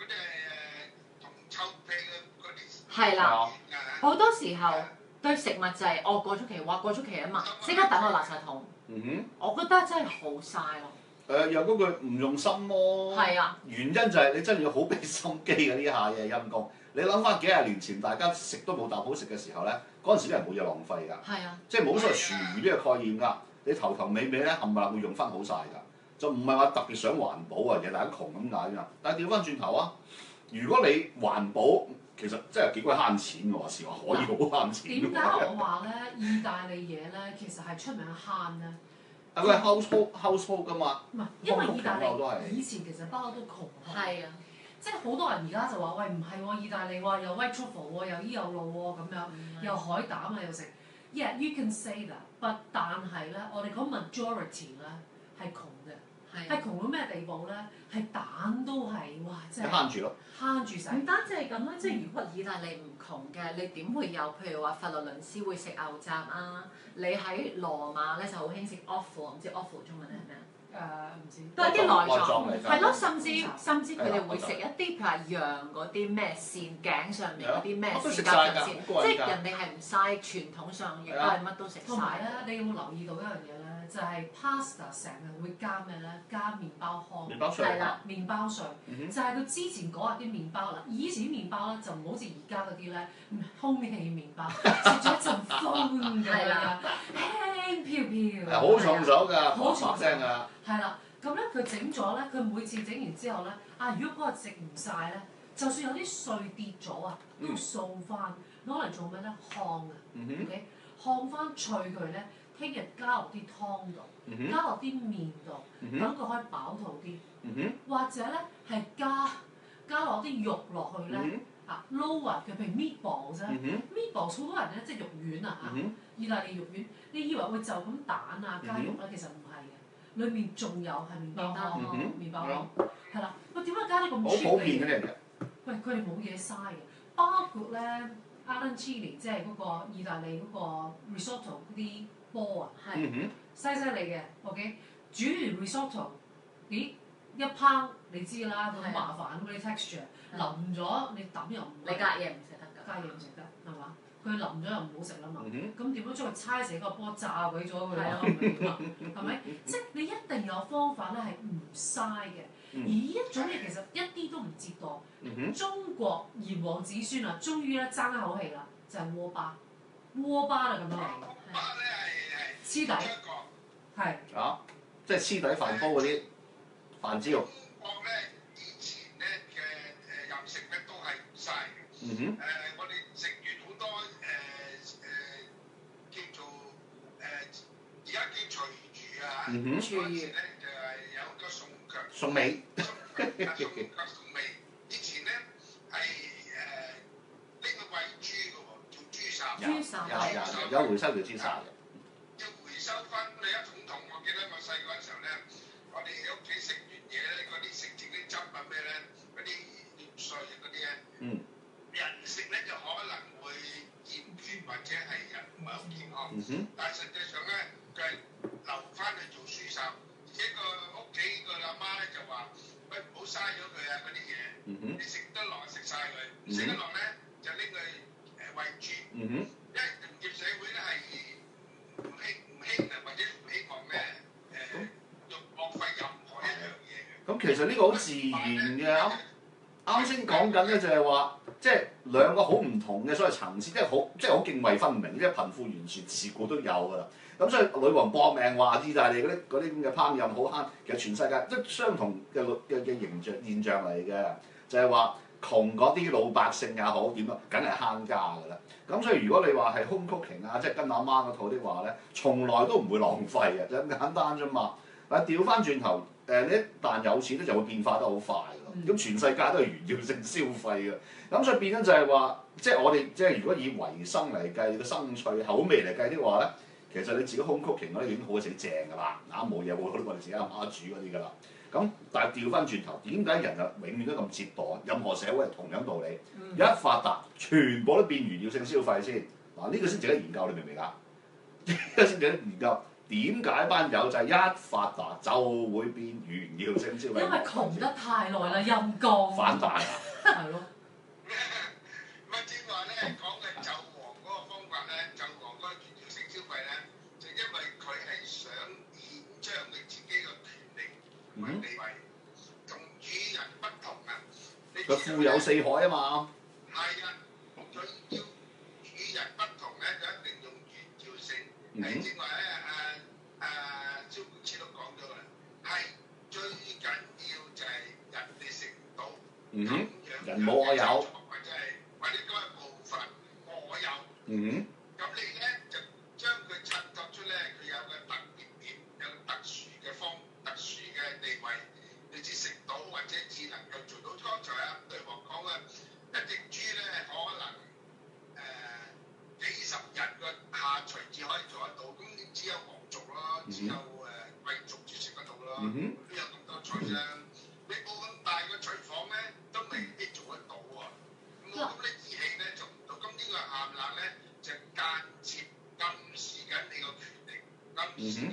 係啦，好多時候對食物就係過咗期，過咗期啊嘛，即刻抌落垃圾桶。我覺得真係好嘥咯。 又嗰句唔用心咯。 係啊。 原因就係你真係要好俾心機嘅呢下嘢陰公。你諗翻幾廿年前大家食都冇啖好食嘅時候咧，嗰陣時啲人冇嘢浪費㗎。 係啊。 即係冇所謂廚餘呢個概念㗎。你頭尾咧冚唪唥會用翻好晒㗎。就唔係話特別想環保啊，其實大家窮咁解㗎。但係調翻轉頭啊，如果你環保，其實真係幾鬼慳錢㗎喎，是話可以好慳錢。 點解我話咧，意大利嘢咧其實係出名慳咧？ 佢係 household 㗎嘛。 唔係，因為意大利以前其實不嬲都窮。 係啊。 即係好多人而家就話喂唔係喎，意大利喎又 white truffle 喎，又依有路喎咁樣，又海膽啊又食。Yeah, you can say that，but 但係咧，我哋講 majority 咧係窮嘅。係窮到咩地步咧？係蛋都係哇，即係慳住咯， 慳住晒。 唔單止係咁啦，即係如果意大利唔窮嘅，你點會有譬如話佛羅倫斯會食牛雜啊？你喺羅馬咧就好興食 offal，唔知 offal 中文係咩啊？ 唔知都係啲內臟嚟㗎。 係咯，甚至佢哋會食一啲譬如話羊嗰啲咩線頸上面嗰啲咩線甲狀腺，即係人哋係唔嘥，傳統上亦都係乜都食同埋咧， 晒。 你有冇留意到一樣嘢咧？就係 pasta 成日會加咩咧？加麵包糠。 麵包碎係啦， 麵包碎，就係佢之前嗰日啲麵包啦。以前啲麵包咧就唔好似而家嗰啲咧空氣麵包，食咗一陣風咁樣，輕飄飄。 係好重手㗎， 好重聲㗎。 係啦，咁咧佢整咗咧，佢每次整完之後咧，如果嗰日食唔晒咧，就算有啲碎跌咗啊，都要掃翻，攞嚟做咩咧？烘啊，OK，烘翻脆佢咧，聽日加落啲湯度，加落啲麵度，等佢可以飽肚啲。或者咧係加落啲肉落去咧，撈勻佢，譬如 meatball 啫，meatball 好多人咧即係肉丸啊嚇，意大利肉丸，你以為會就咁蛋啊加肉咧，其實唔係嘅，裡面仲有係麵包糠，麵包糠，係啦，喂點解加啲咁 cheap 好普遍嘅啲人嘅。 喂，佢哋冇嘢嘥嘅，包括咧 arancini 即係嗰個意大利嗰個 risotto 嗰啲波啊，犀利嘅，OK， 煮完 risotto， 咦？一烹你知啦，咁麻煩嗰啲 texture， 淋咗你抌又唔， 你隔夜唔食得㗎， 隔夜唔食得係嘛？佢淋咗又唔好食啦嘛，咁點樣將佢猜死個波炸鬼咗佢咯？係咪？即係你一定有方法咧係唔嘥嘅，而呢一種嘢其實一啲都唔折墮。中國炎黃子孫啊，終於咧爭一口氣啦，就係鍋巴，鍋巴啦咁樣嚟嘅， 巴咧係黐底，係。 即係黐底飯煲嗰啲飯焦。 中國咧以前咧嘅飲食咧都係唔嘥嘅。我哋食完好多叫做而家叫廚餘啊，嗰陣時咧就係有好多餸腳。 餸尾。 餸尾，以前咧係拎去餵豬嘅喎，做豬雜。 有回收條豬雜嘅。 要回收翻你一桶桶，我記得我細個嗰陣時候咧，我哋喺屋企食完嘢咧，嗰啲食剩啲汁啊咩咧，嗰啲葉碎嗰啲咧，人食咧就可能會厭倦或者係人唔係好健康，但係實際上咧佢係留翻去做蔬菜，而且個屋企個阿媽咧就話：喂，唔好嘥咗佢啊嗰啲嘢，你食得落食晒佢，唔食得落咧就拎去餵豬，因為農業社會咧係唔興啊，或者唔希望咧用浪費任何一樣嘢嘅。 咁其實呢個好自然嘅，啱先講緊咧就係話，即係兩個好唔同嘅所謂層次，即係好涇渭分明，即係貧富懸殊自古都有㗎啦。咁所以女王搏命話意大利嗰啲咁嘅烹飪好慳，其實全世界即係相同嘅現象嚟嘅，就係話窮嗰啲老百姓也好點啊，梗係慳家㗎啦。咁所以如果你話係 home cooking 啊，即係跟阿媽嗰套的話咧，從來都唔會浪費嘅，就咁簡單啫嘛。但係調翻轉頭，你一旦有錢咧就會變化得好快㗎。咁全世界都係炫耀性消費嘅，咁所以變咗就係話，即係我哋即係如果以維生嚟計個生趣口味嚟計的話咧，其實你自己 home cooking 嗰啲已經好死正㗎啦，冇嘢好我哋自己阿媽煮嗰啲㗎啦。咁但係調翻轉頭，點解人啊永遠都咁折墮？任何社會係同樣道理，一發達全部都變炫耀性消費先。嗱呢個先值得研究，你明唔明啊？呢個先值得研究。點解班友仔一發達就會變炫耀性消費？ 因為窮得太耐啦，陰公。 反彈啊！ 係咯。 咁正話咧講嘅紂王嗰個方法咧，紂王嗰個炫耀性消費咧，就因為佢係想顯彰佢自己嘅權力同埋地位，同與人不同啊！ 佢富有四海啊嘛。 係啊，佢要與人不同咧，就一定用炫耀性。係正話咧，蕭冠超都講咗啦，係最緊要就係人哋食唔到，咁樣人冇我有。 或者嗰個部分我有，咁你咧就將佢襯托出咧，佢有個特別點，有個特殊嘅地位，你至食到或者至能夠做到。剛才女王講啊，一隻豬咧可能幾十人個下廚至可以做得到，咁你只有皇族咯，只有貴族至食得到咯，邊有咁多菜啫？你冇咁大個廚房咧，都未必做得到喎。咁你義氣咧做唔到，咁呢個鹹辣咧就間接暗示緊你個權力，暗示緊你嘅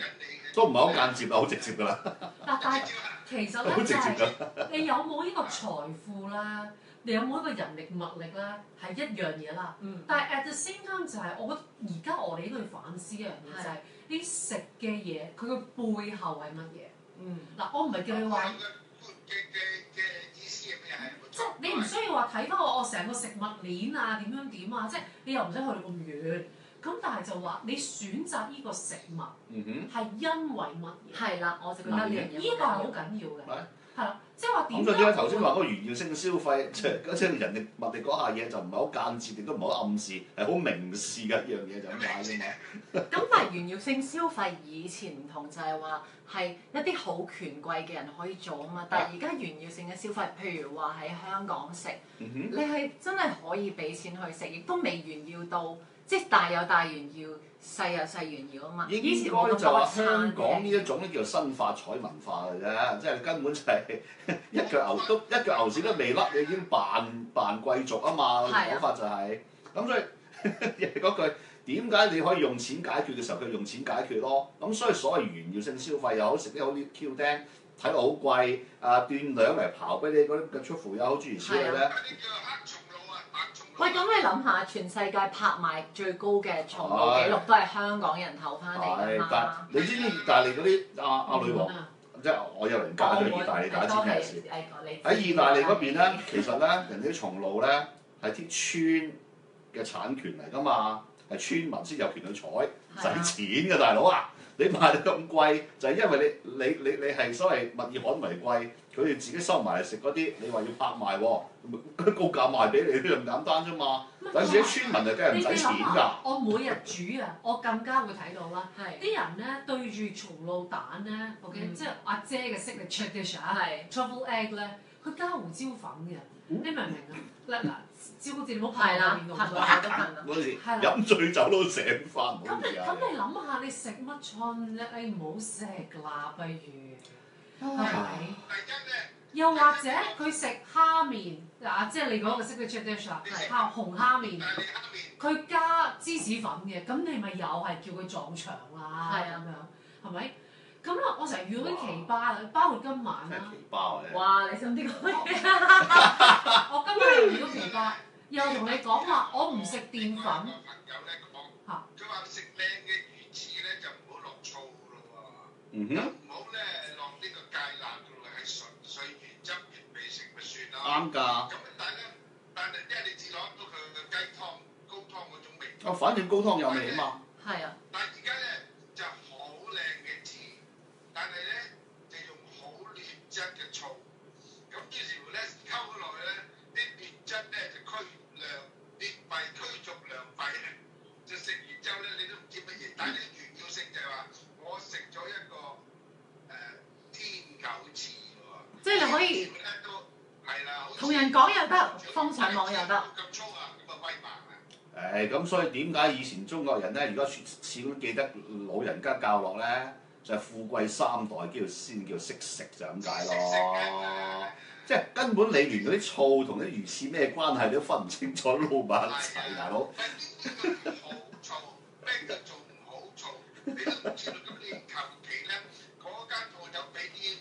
都唔係好間接啦，好直接㗎啦。 但係其實咧好直接就㗎。 係你有冇呢個財富啦？你有冇一個人力物力咧？係一樣嘢啦。但係 at the same time 就係我覺得而家我哋應該要反思一樣嘢，就係你食嘅嘢佢個背後係乜嘢？嗱，我唔係叫你話。 意思係咩係？ 即係你唔需要話睇翻我成個食物鏈啊點樣點啊，即係你又唔使去到咁遠。咁但係就話你選擇呢個食物係因為乜嘢？ 係啦，我就覺得呢樣嘢。 呢個係好緊要嘅。係啦，即係話點？ 咁所以點解頭先話嗰個炫耀性嘅消費，即係人力物力嗰下嘢就唔係好間接，亦都唔係好暗示，係好明示嘅一樣嘢就咁解啫嘛。 咁但係炫耀性消費以前唔同，就係話係一啲好權貴嘅人可以做啊嘛。但係而家炫耀性嘅消費，譬如話喺香港食，你係真係可以俾錢去食，亦都未炫耀到，即係大有大炫耀，細有細炫耀啊嘛。以前應該就話香香港呢一種咧叫做新發財文化嘅啫，即係根本就係一腳牛屎都未甩，你已經扮貴族啊嘛。講法就係、是，咁所以又係嗰句，點解你可以用錢解決嘅時候，佢用錢解決咯。咁所以所謂炫耀性消費又好，食啲好啲 Q 釘，睇落好貴，斷糧嚟刨俾你嗰啲嘅出乎又好諸如此類咧。 喂，咁你諗下，全世界拍賣最高嘅松露紀錄都係香港人投翻嚟㗎嘛？ 你知唔知意大利嗰啲阿女王，即係我有人嫁咗意大利，大家知咩事？喺意大利嗰邊咧，其實咧人哋啲松露咧係啲村嘅產權嚟㗎嘛，係村民先有權去採，使錢㗎大佬啊！你賣得咁貴，就係因為你係所謂物以罕為貴，佢哋自己收埋嚟食嗰啲，你話要拍賣喎，高價賣俾你都咁簡單啫嘛。等住啲村民就梗係唔使錢㗎。 我每日煮啊，我更加會睇到啦。啲人咧對住松露蛋咧，OK，即係阿姐嘅 signature dish 啊，truffle egg 咧，佢加胡椒粉嘅，你明唔明啊？嗱，照顧字你唔好拍落面度嗰時飲醉酒都醒翻，唔好意思啊。 咁你諗下，你食乜春啫？你唔好食啦，不如係咪？又或者佢食蝦麵嗱，即係你嗰個 signature dish 啊，紅蝦麵，佢加芝士粉嘅，咁你咪又係叫佢撞牆啦咁樣，係咪？咁啦，我成日遇到啲奇葩啊，包括今晚啦。 奇葩嘅。 哇！你想啲講嘢？ 我今日又遇到奇葩，又同你講話，我唔食澱粉。 朋友咧講，佢話食靚嘅魚翅咧就唔好落醋咯喎，唔好咧落呢個芥辣度，係純粹原汁原味食咪算咯。 啱㗎。 咁但係因為你只攞到佢嘅雞湯高湯嗰種味。 反正高湯有味啊嘛。 係啊。 但係而家咧就好靚嘅翅，但係咧就用好劣質嘅醋，咁於是乎咧溝落去咧啲劣質咧就劣幣驅逐良幣咧，就食完之後咧你都唔知乜嘢，但係呢炫耀性就係話我食咗一個天狗翅喎。 即係你可以同人講又得，放上網又得。 咁粗啊，咁啊威猛啊！ 咁所以點解以前中國人咧，如果始終記得老人家教落咧，就係富貴三代先叫識食就咁解咯。即係根本你連嗰啲醋同啲魚翅咩關係都分唔清楚，撈埋一齊，大佬。 好醋，咩叫做唔好醋？你都唔知道，咁你求其咧嗰間鋪頭俾啲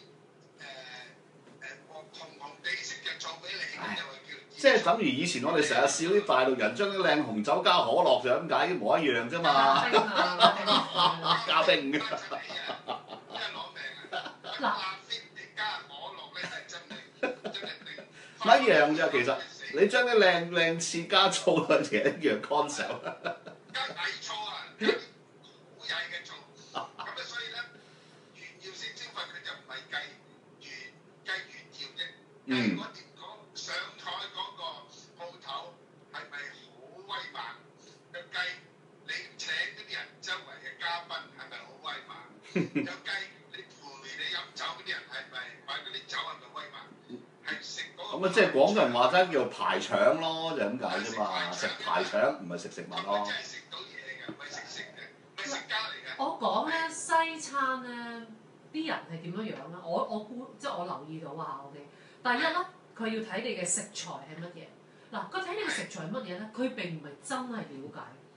紅地色嘅醋俾你，咁就係叫。 即係等於以前我哋成日笑啲大陸人將啲靚紅酒加可樂就咁解，一模一樣啫嘛。加冰嘅。 嗱。 一樣啫，其實你將啲靚翅加醋其實一樣 concept。 加偽醋啊，好曳嘅醋，咁啊所以咧，炫耀性消費佢就唔係計炫耀嘅，計嗰上台嗰個鋪頭係咪好威猛，又計你請嗰啲人周圍嘅嘉賓係咪好威猛，又計你陪你飲酒嗰啲人係咪買嗰啲酒係咪威猛。 咁啊，即係廣東人話齋叫排腸咯，就咁解啫嘛。食排腸唔係食物咯。 真係食到嘢嘅，唔係食嘅，唔係食家嚟嘅。 我講咧西餐咧，啲人係點樣樣咧？我估即係我留意到啊！我哋第一咧，佢要睇你嘅食材係乜嘢。嗱，佢睇你嘅食材係乜嘢咧？佢並唔係真係了解。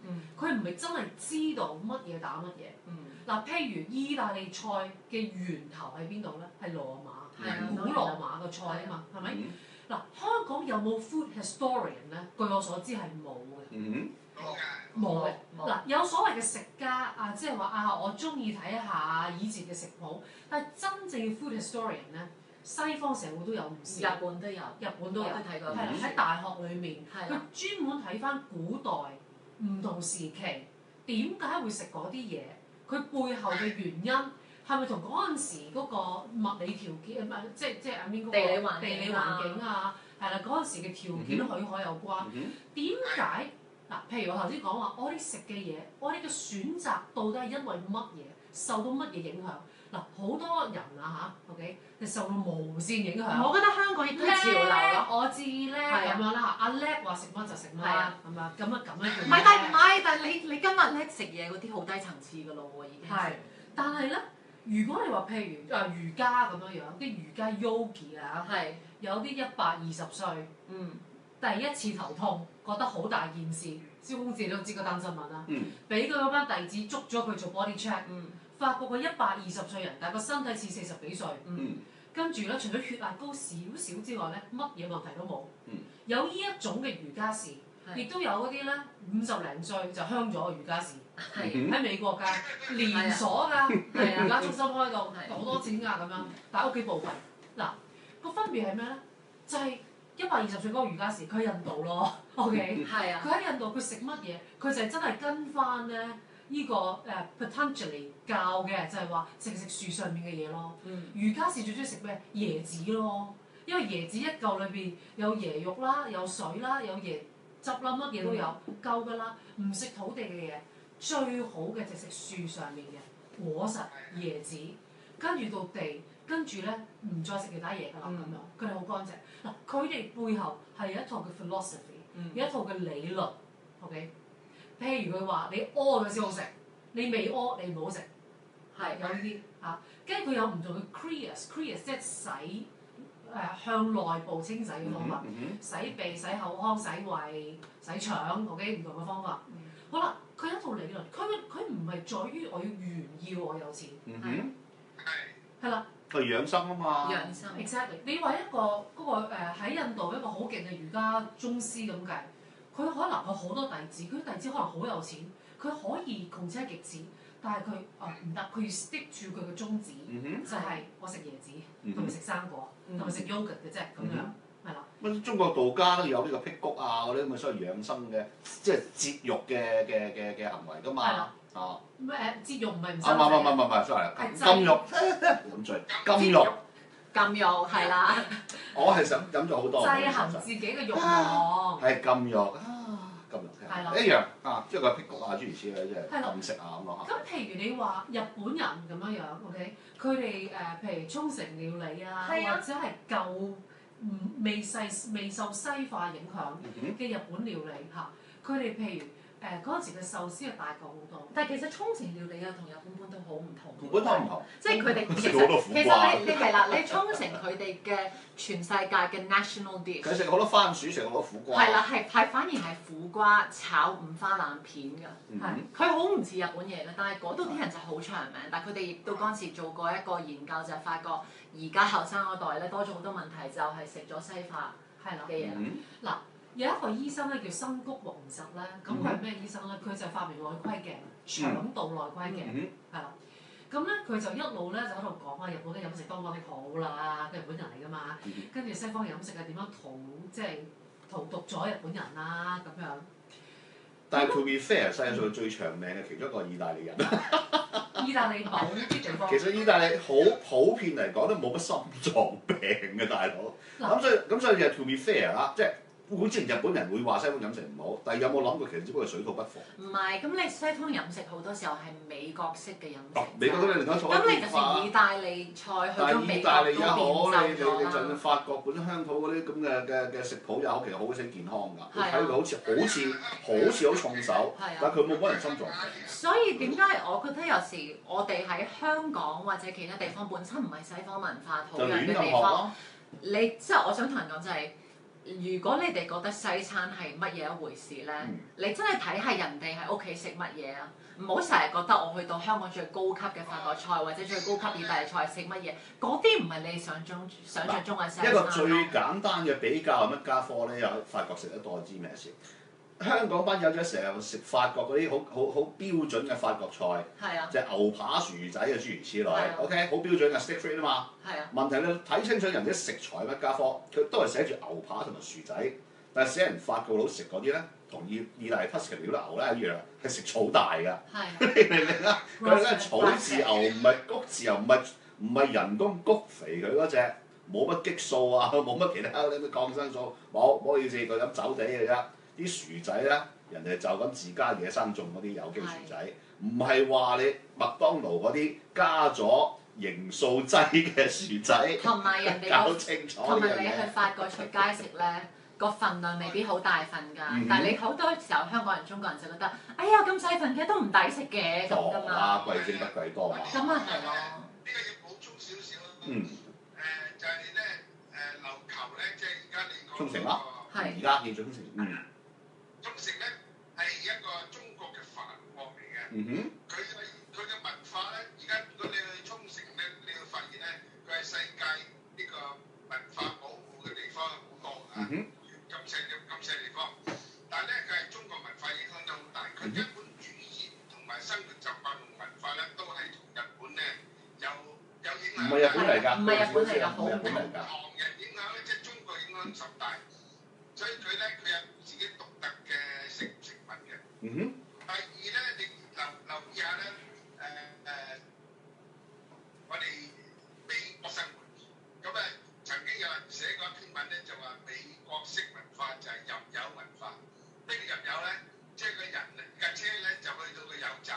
佢唔係真係知道乜嘢打乜嘢。嗱，譬如意大利菜嘅源頭喺邊度咧？係羅馬，古羅馬嘅菜啊嘛，係咪？嗱，香港有冇 food historian 咧？據我所知係冇嘅。冇嘅。嗱，有所謂嘅食家啊，即係話啊，我中意睇下以前嘅食譜，但係真正嘅 food historian 咧，西方社會都有唔少。 日本都有。睇過。 係啦，喺大學裏面，佢專門睇翻古代唔同時期點解會食嗰啲嘢，佢背後嘅原因係咪同嗰陣時嗰個物理條件即係阿邊嗰個地理環境啊，係啦，嗰陣時嘅條件許可有關？點解？嗱，譬如我頭先講話，我哋食嘅嘢，我哋嘅選擇到底係因為乜嘢，受到乜嘢影響？嗱，好多人啊嚇 ，OK， 係受到無線影響。 我覺得香港亦都係潮流咯。 我知叻咁樣啦，阿叻話食乜就食乜，係咪？咁樣唔係，但係你今日咧食嘢嗰啲好低層次㗎咯喎，已經。 係，但係咧，如果你話譬如瑜伽咁樣樣，啲瑜伽 yogi 啊，有啲120歲，第一次頭痛，覺得好大件事，蕭公子你都知嗰單新聞啦，俾佢嗰班弟子捉咗佢做 body check，發覺佢120歲人，但係個身體似40幾歲，跟住咧除咗血壓高少少之外咧，乜嘢問題都冇。有呢一種嘅瑜伽士，亦都有嗰啲咧50零歲就香咗嘅瑜伽士，喺美國㗎，連鎖㗎，瑜伽中心開到好多錢㗎咁樣，但係屋企報廢。嗱，個分別係咩咧？就係120歲嗰個瑜伽士，佢喺印度咯，OK，佢喺印度佢食乜嘢？佢就係真係跟翻咧呢個Patanjali 教嘅，就係話食樹上面嘅嘢咯。瑜伽士最中意食咩？椰子咯，因為椰子一嚿裏邊有椰肉啦，有水啦，有椰汁啦，乜嘢都有，夠㗎啦。唔食土地嘅嘢，最好嘅就食樹上面嘅果實椰子，跟住到地。跟住咧，唔再食其他嘢㗎啦，咁樣佢哋好乾淨。嗱，佢哋背後係有一套嘅 philosophy，有一套嘅理論。OK， 譬如佢話你屙咗先好食，你未屙你唔好食，有呢啲嚇。跟住佢有唔同嘅 kriyas 即係洗向內部清洗嘅方法，洗鼻、洗口腔、洗胃、洗腸 ，OK 唔同嘅方法。好啦，佢有一套理論，佢唔係在於我要炫耀我有錢，係啦。 佢養生啊嘛。 養生 exactly， 你話一個嗰個喺印度一個好勁嘅瑜伽宗師咁計，佢可能有好多弟子，佢啲弟子可能好有錢，佢可以窮奢極侈，但係佢唔得，佢要 stick 住佢嘅宗旨，就係我食椰子同埋食生果同埋食 yogurt 嘅啫，咁樣係啦。 乜中國道家都有呢個辟谷啊嗰啲咁嘅所謂養生嘅，即係節育嘅行為㗎嘛。 節肉唔係唔收。唔，sorry，禁肉飲醉，禁肉係啦。 我係想飲咗好多。 制衡自己嘅慾望。 係禁肉禁肉一樣即係佢辟谷啊諸如此類，即係禁食啊咁咯。 咁譬如你話日本人咁樣樣 ，OK， 佢哋譬如沖繩料理啊，或者係舊未受西化影響嘅日本料理嚇，佢哋譬如。嗰陣時嘅壽司係大過好多， 但係其實沖繩料理啊同日本都好唔同。 本都唔同。 即係佢哋其實你係啦，你沖繩佢哋嘅全世界嘅 national dish。 佢食好多番薯，食好多苦瓜。 係啦，係反而係苦瓜炒五花腩片㗎。佢好唔似日本嘢嘅，但係嗰度啲人就好長命。但係佢哋亦都嗰陣時做過一個研究，就係發覺而家後生嗰代咧多咗好多問題，就係食咗西化嘅嘢啦。嗱。有一個醫生咧叫新谷弘實咧，咁佢係咩醫生咧？佢就係發明內窺鏡，腸道內窺鏡，係啦。咁咧佢就一路咧就喺度講啊，日本嘅飲食當然好啦，佢日本人嚟㗎嘛。跟住西方飲食係點樣荼毒咗日本人啦咁樣。 但係 to be fair，世界上最長命嘅其中一個係意大利人。 意大利某啲地方。 其實意大利好普遍嚟講都冇乜心臟病嘅大佬。咁所以就 to be fair 啦，即係。好似日本人會話西方飲食唔好，但係有冇諗過其實只不過係水土不服？ 唔係，咁你西方飲食好多時候係美國式嘅飲食。 美國都你另講錯。 咁你就食意大利菜去咗美國都變質咗啦。你就算法國本身鄉土嗰啲咁嘅食譜又好，其實好鬼死健康㗎。你睇佢好似好重手，但係佢冇可能心臟病。 所以點解我覺得有時我哋喺香港或者其他地方本身唔係西方文化土壤嘅地方，你即係我想同人講就係。 如果你哋覺得西餐係乜嘢一回事咧，你真係睇下人哋喺屋企食乜嘢啊！唔好成日覺得我去到香港最高級嘅法國菜或者最高級意大利菜食乜嘢，嗰啲唔係你想像中嘅西餐。 一個最簡單嘅比較係乜家科咧？有法國食得多知咩事？香港班友仔成日食法國嗰啲好標準嘅法國菜，就係牛扒、薯仔嘅諸如此類。OK， 好標準嘅 steak frites 啊嘛。問題你睇清楚人哋食材乜家科，佢都係寫住牛扒同埋薯仔，但係寫人法國佬食嗰啲咧，同意大利 Tuscany 嗰啲牛咧一樣，係食草大㗎。你明唔明啊？佢係草字牛，唔係谷字牛，唔係人工谷肥佢嗰隻，冇乜激素啊，冇乜其他嗰啲抗生素，冇，唔好意思，佢飲酒地嘅啫。啲薯仔咧，人哋就咁自家野生種嗰啲有機薯仔，唔係話你麥當勞嗰啲加咗營素劑嘅薯仔。 同埋人哋搞清楚。 同埋你去法國出街食咧，個份量未必好大份㗎，但係你好多時候香港人、中國人就覺得，哎呀咁細份嘅都唔抵食嘅咁㗎嘛。 貴精不貴多嘛。 咁啊係咯。 呢個要補充少少咯。就係咧琉球咧，即係而家你講沖繩咯，而家叫沖繩。 沖繩咧係一個中國嘅藩國嚟嘅，佢嘅文化咧，而家如果你去沖繩咧，你會發現咧，佢係世界呢個文化保護嘅地方好多啊，咁細地方，但係咧佢係中國文化影響得好大，佢日本語言同埋生活習慣同文化咧都係同日本咧有影響。唔係日本嚟㗎， 唔係日本嚟㗎，好日本嚟㗎。 唐人影響咧，即係中國影響十大，所以佢咧佢有自己獨特嘅食物嘅。第二咧，你留意下咧，我哋美國生活，咁曾經有人寫過一篇文咧，就話美國式文化就係入油文化。咩叫入油咧？即係個人架車咧就去到個油站，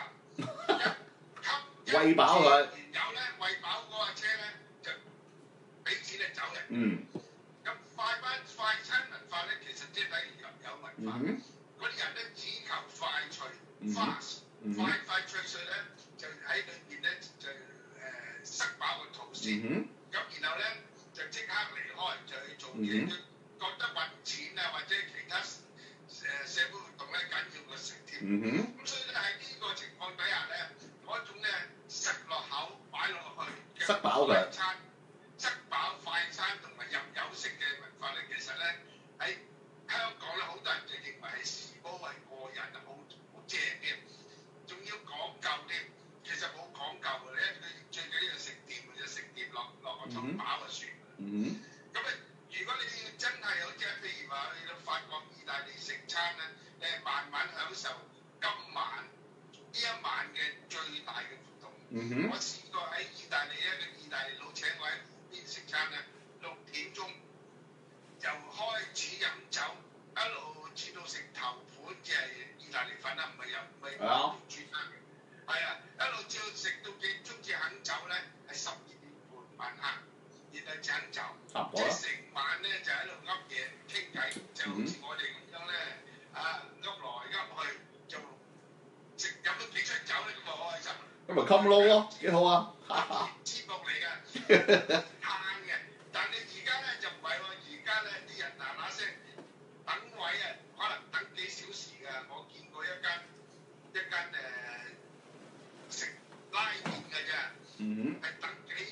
餵飽佢。 燃油咧餵飽嗰架車咧就俾錢你走人。咁快餐文化咧，其實即係等於入油文化。嗰啲人咧只求快脆 fast， 快脆脆咧就喺裏邊咧就塞飽個肚先。咁然後咧就即刻離開就去做嘢，覺得揾錢啊或者其他社會活動咧緊要過食添。咁所以咧喺呢個情況底下咧，嗰種咧塞落口擺落去嘅快餐、塞飽快餐同埋入油式嘅文化咧，其實咧喺香港咧好多人就認為係時髦係過癮啊，好正添，仲要講究添。其實冇講究嘅咧，佢最緊要食碟或者食碟落個肚飽就算。咁如果你真係好似譬如話去到法國、意大利食餐咧，你係慢慢享受今晚呢一晚嘅最大嘅活動。我試過喺意大利一個意大利佬請我喺湖邊食餐咧，6點鐘就開始飲酒，一路至到食頭盤，即係意大利粉啦，唔係煮餐嘅。係啊，一路照食到幾鐘至肯走咧，係12點半晚黑，然後就肯走，即係成晚咧就喺度噏嘢傾偈，就好似我哋咁樣咧，噏來噏去，就飲到幾出酒咧，咁啊好開心。 咁咪 come low 咯，幾好啊！ 節目嚟㗎，慳嘅。但你而家咧就唔係喎，而家咧啲人嗱聲等位啊，可能等幾小時㗎。我見過一間食拉麵㗎啫，係等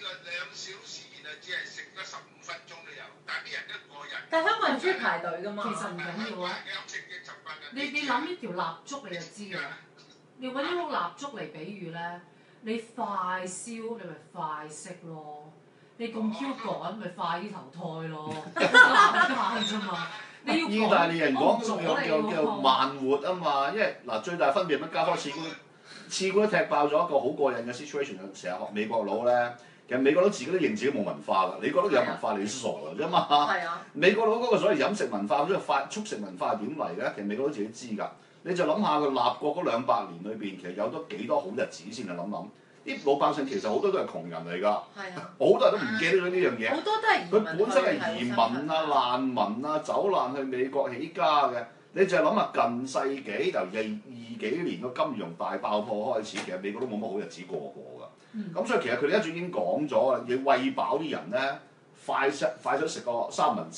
2小時，然後只係食咗15分鐘都有，但啲人都過癮。 但係香港人中意排隊㗎嘛。 其實唔緊要啊。你諗呢條蠟燭你就知㗎啦。你揾啲蠟燭嚟比喻咧，你快燒你咪快熄咯，你咁 Q 趕咪快啲投胎咯，咁簡單啫嘛。你要意大利人講叫慢活啊嘛，因為嗱最大分別乜家科次官都踢爆咗一個好過癮嘅 situation， 成日學美國佬咧，其實美國佬自己都認自己冇文化㗎，你覺得有文化你傻㗎啫嘛。美國佬嗰個所謂飲食文化，所謂速食文化係點嚟嘅？其實美國佬自己知㗎。你就諗下佢立國嗰200年裏邊，其實有咗幾多好日子先啊？諗啲老百姓其實好多都係窮人嚟㗎，好多人都唔記得咗呢樣嘢。 好多都係佢本身係移民啊、難民啊、走難去美國起家嘅。你就係諗下近世紀由20幾年個金融大爆破開始，其實美國都冇乜好日子過㗎。咁所以其實佢哋一早已經講咗啦，要餵飽啲人咧，快速食個三文治，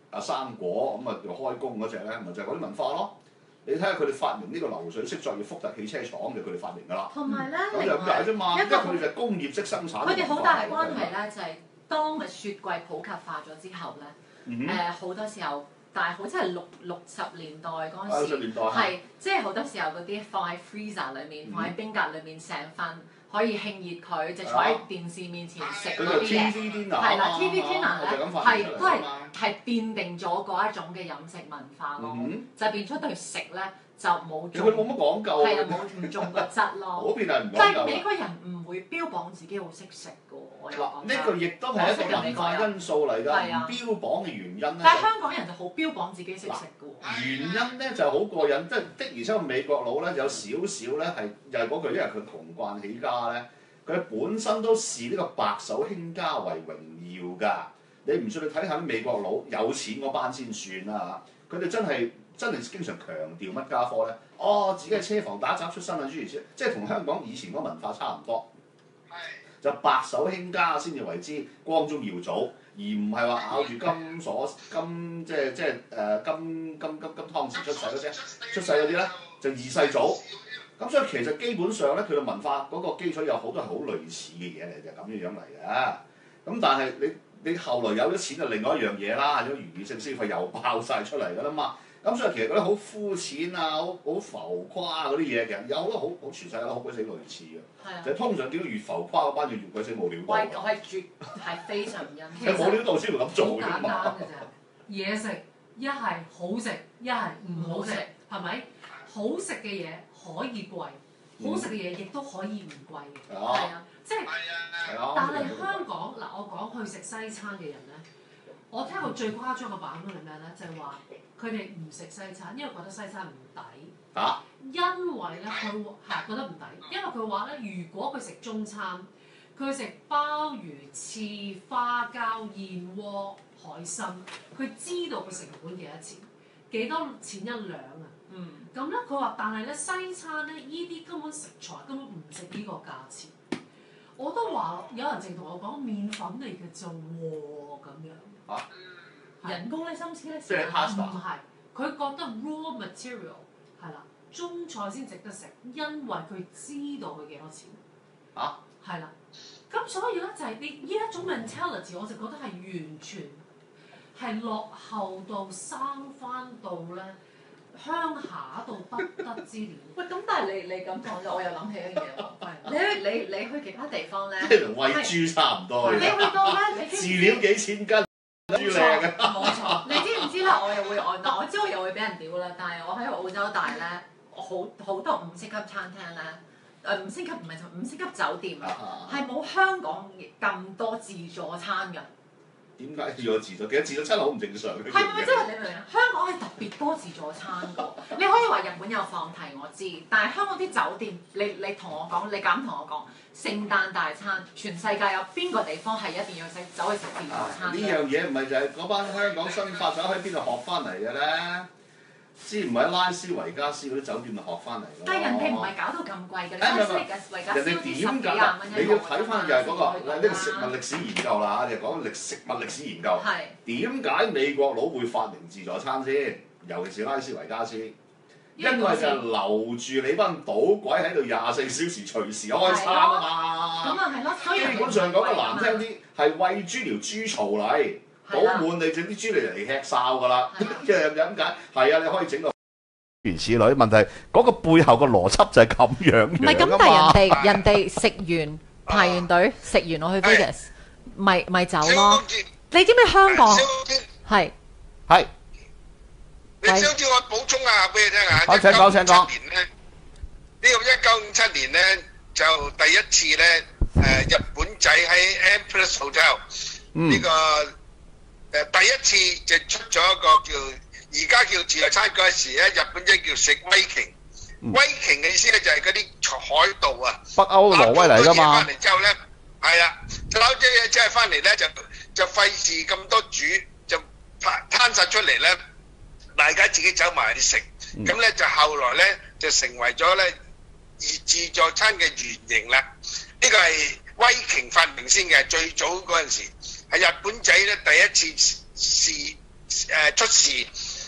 生果咁啊又開工嗰只咧，咪就係嗰啲文化咯。你睇下佢哋發明呢個流水式作業福特汽車廠就佢哋發明㗎啦。 同埋咧， 咁就咁解啫嘛，因為佢哋就係工業式生產。 佢哋好大關係咧，就係當嘅雪櫃普及化咗之後咧，好多時候。但係好似係60年代嗰陣時，係即係好多時候嗰啲放喺 freezer 裏面，放喺冰格裏面成份可以興熱佢，就坐喺電視面前食嗰啲嘢。係啦 ，TV dinner 咧係都係奠定咗嗰一種嘅飲食文化咯，就變出對食咧就冇。 佢冇乜講究。 係啊，冇唔重個質咯。 嗰邊係唔講究。 但係美國人唔會標榜自己好識食㗎喎。 嗱，呢個亦都係一個文化因素嚟㗎，唔標榜嘅原因咧。 但係香港人就好標榜自己識食㗎喎。 原因咧就好過癮，即係的而且確美國佬咧有少少咧係又係嗰句，因為佢窮慣起家咧，佢本身都視呢個白手興家為榮耀㗎。你唔信你睇下啲美國佬有錢嗰班先算啦嚇，佢哋真係經常強調乜家科咧？哦，自己係車房打雜出身啊，諸如此類，即係同香港以前嗰文化差唔多。就白手興家先至為之光宗耀祖，而唔係話咬住金鎖金即係金湯匙出世嗰啲，出世嗰啲咧就二世祖。咁所以其實基本上咧，佢嘅文化嗰個基礎有好多係好類似嘅嘢嚟，就咁樣嚟嘅。咁但係你後來有咗錢就另外一樣嘢啦，有娛樂性消費又爆晒出嚟㗎啦嘛。咁所以其實嗰啲好膚淺啊、好浮誇嗰啲嘢，其實有好多好全世界都好鬼死類似嘅。就通常點解越浮誇嗰班就越鬼死冇料到。 我係絕係非常唔欣賞。 其實冇料到先會咁做㗎嘛。 好簡單㗎咋，嘢食一係好食，一係唔好食，係咪？好食嘅嘢可以貴，好食嘅嘢亦都可以唔貴嘅。係啊，即係。但係香港嗱，我講去食西餐嘅人咧，我聽過最誇張嘅版本係咩咧？就係話。佢哋唔食西餐，因為覺得西餐唔抵。因為咧，佢係覺得唔抵，因為佢話咧，如果佢食中餐，佢食鮑魚、翅、花膠、燕窩、海參，佢知道個成本幾多錢，幾多錢一兩啊？咁咧，佢話，但係咧西餐咧，依啲根本食材根本唔值呢個價錢。我都話有人淨同我講麵粉嚟嘅啫喎，咁樣。 人工咧，心思咧， 即係 pasta。 唔係，佢覺得 raw material 係啦，中菜先值得食，因為佢知道佢幾多錢。係啦，咁所以咧就係你呢一種 mentality，我就覺得係完全係落後到生翻到咧鄉下到不得之年。 喂，咁但係你咁講咗，我又諗起一樣嘢喎。你去其他地方咧， 即係同餵豬差唔多。 你去到咧，你飼料幾千斤。 冇錯，你知唔知咧？我又會我知我又會俾人屌啦。但係我喺澳洲大咧，好多五星級餐廳咧，五星級唔係五星級酒店係冇香港咁多自助餐㗎。 點解要有自助？其實自助餐好唔正常嘅。 係咪即係你明唔明？香港係特別多自助餐㗎。你可以話日本有放題，我知，但係香港啲酒店，你同我講，你敢同我講？聖誕大餐，全世界有邊個地方係一定要走去食自助餐？ 呢樣嘢唔係就係嗰班香港新發仔喺邊度學翻嚟嘅咧？知唔係喺拉斯維加斯嗰啲酒店度學翻嚟㗎？ 但係人哋唔係搞到咁貴嘅，拉斯維加斯人哋點解？你要睇翻就係嗰個呢個食物歷史研究啦，就講食物歷史研究。係點解美國佬會發明自助餐先？尤其是拉斯維加斯。因為就留住你班賭鬼喺度24小時隨時開餐啊嘛。 咁啊係咯，所以基本上講得難聽啲，係餵豬條豬槽嚟，倒滿你整啲豬嚟吃哨㗎啦。即係點解？係啊，你可以整到如此類。問題嗰個背後個邏輯就係咁樣唔係咁，但係人哋食完排完隊食完我去 Vegas，咪走咯。你知唔知香港係？ 你想知我補充下俾你聽下？ 請講。 1957年咧，呢個1957年咧就第一次咧日本仔喺 Empress Hotel 呢個第一次就出咗一個叫而家叫自助餐嗰陣時咧，日本仔叫食威瓊。威瓊嘅意思咧就係嗰啲海盜啊， 北歐挪威嚟㗎嘛。 翻嚟之後咧，係啦，攞啲嘢即係翻嚟咧就費事咁多煮，就攤晒出嚟咧。大家自己走埋去食，咁咧就後來咧就成為咗咧自助餐嘅原型啦。呢個係威瓊發明先嘅，最早嗰陣時係日本仔咧第一次試出事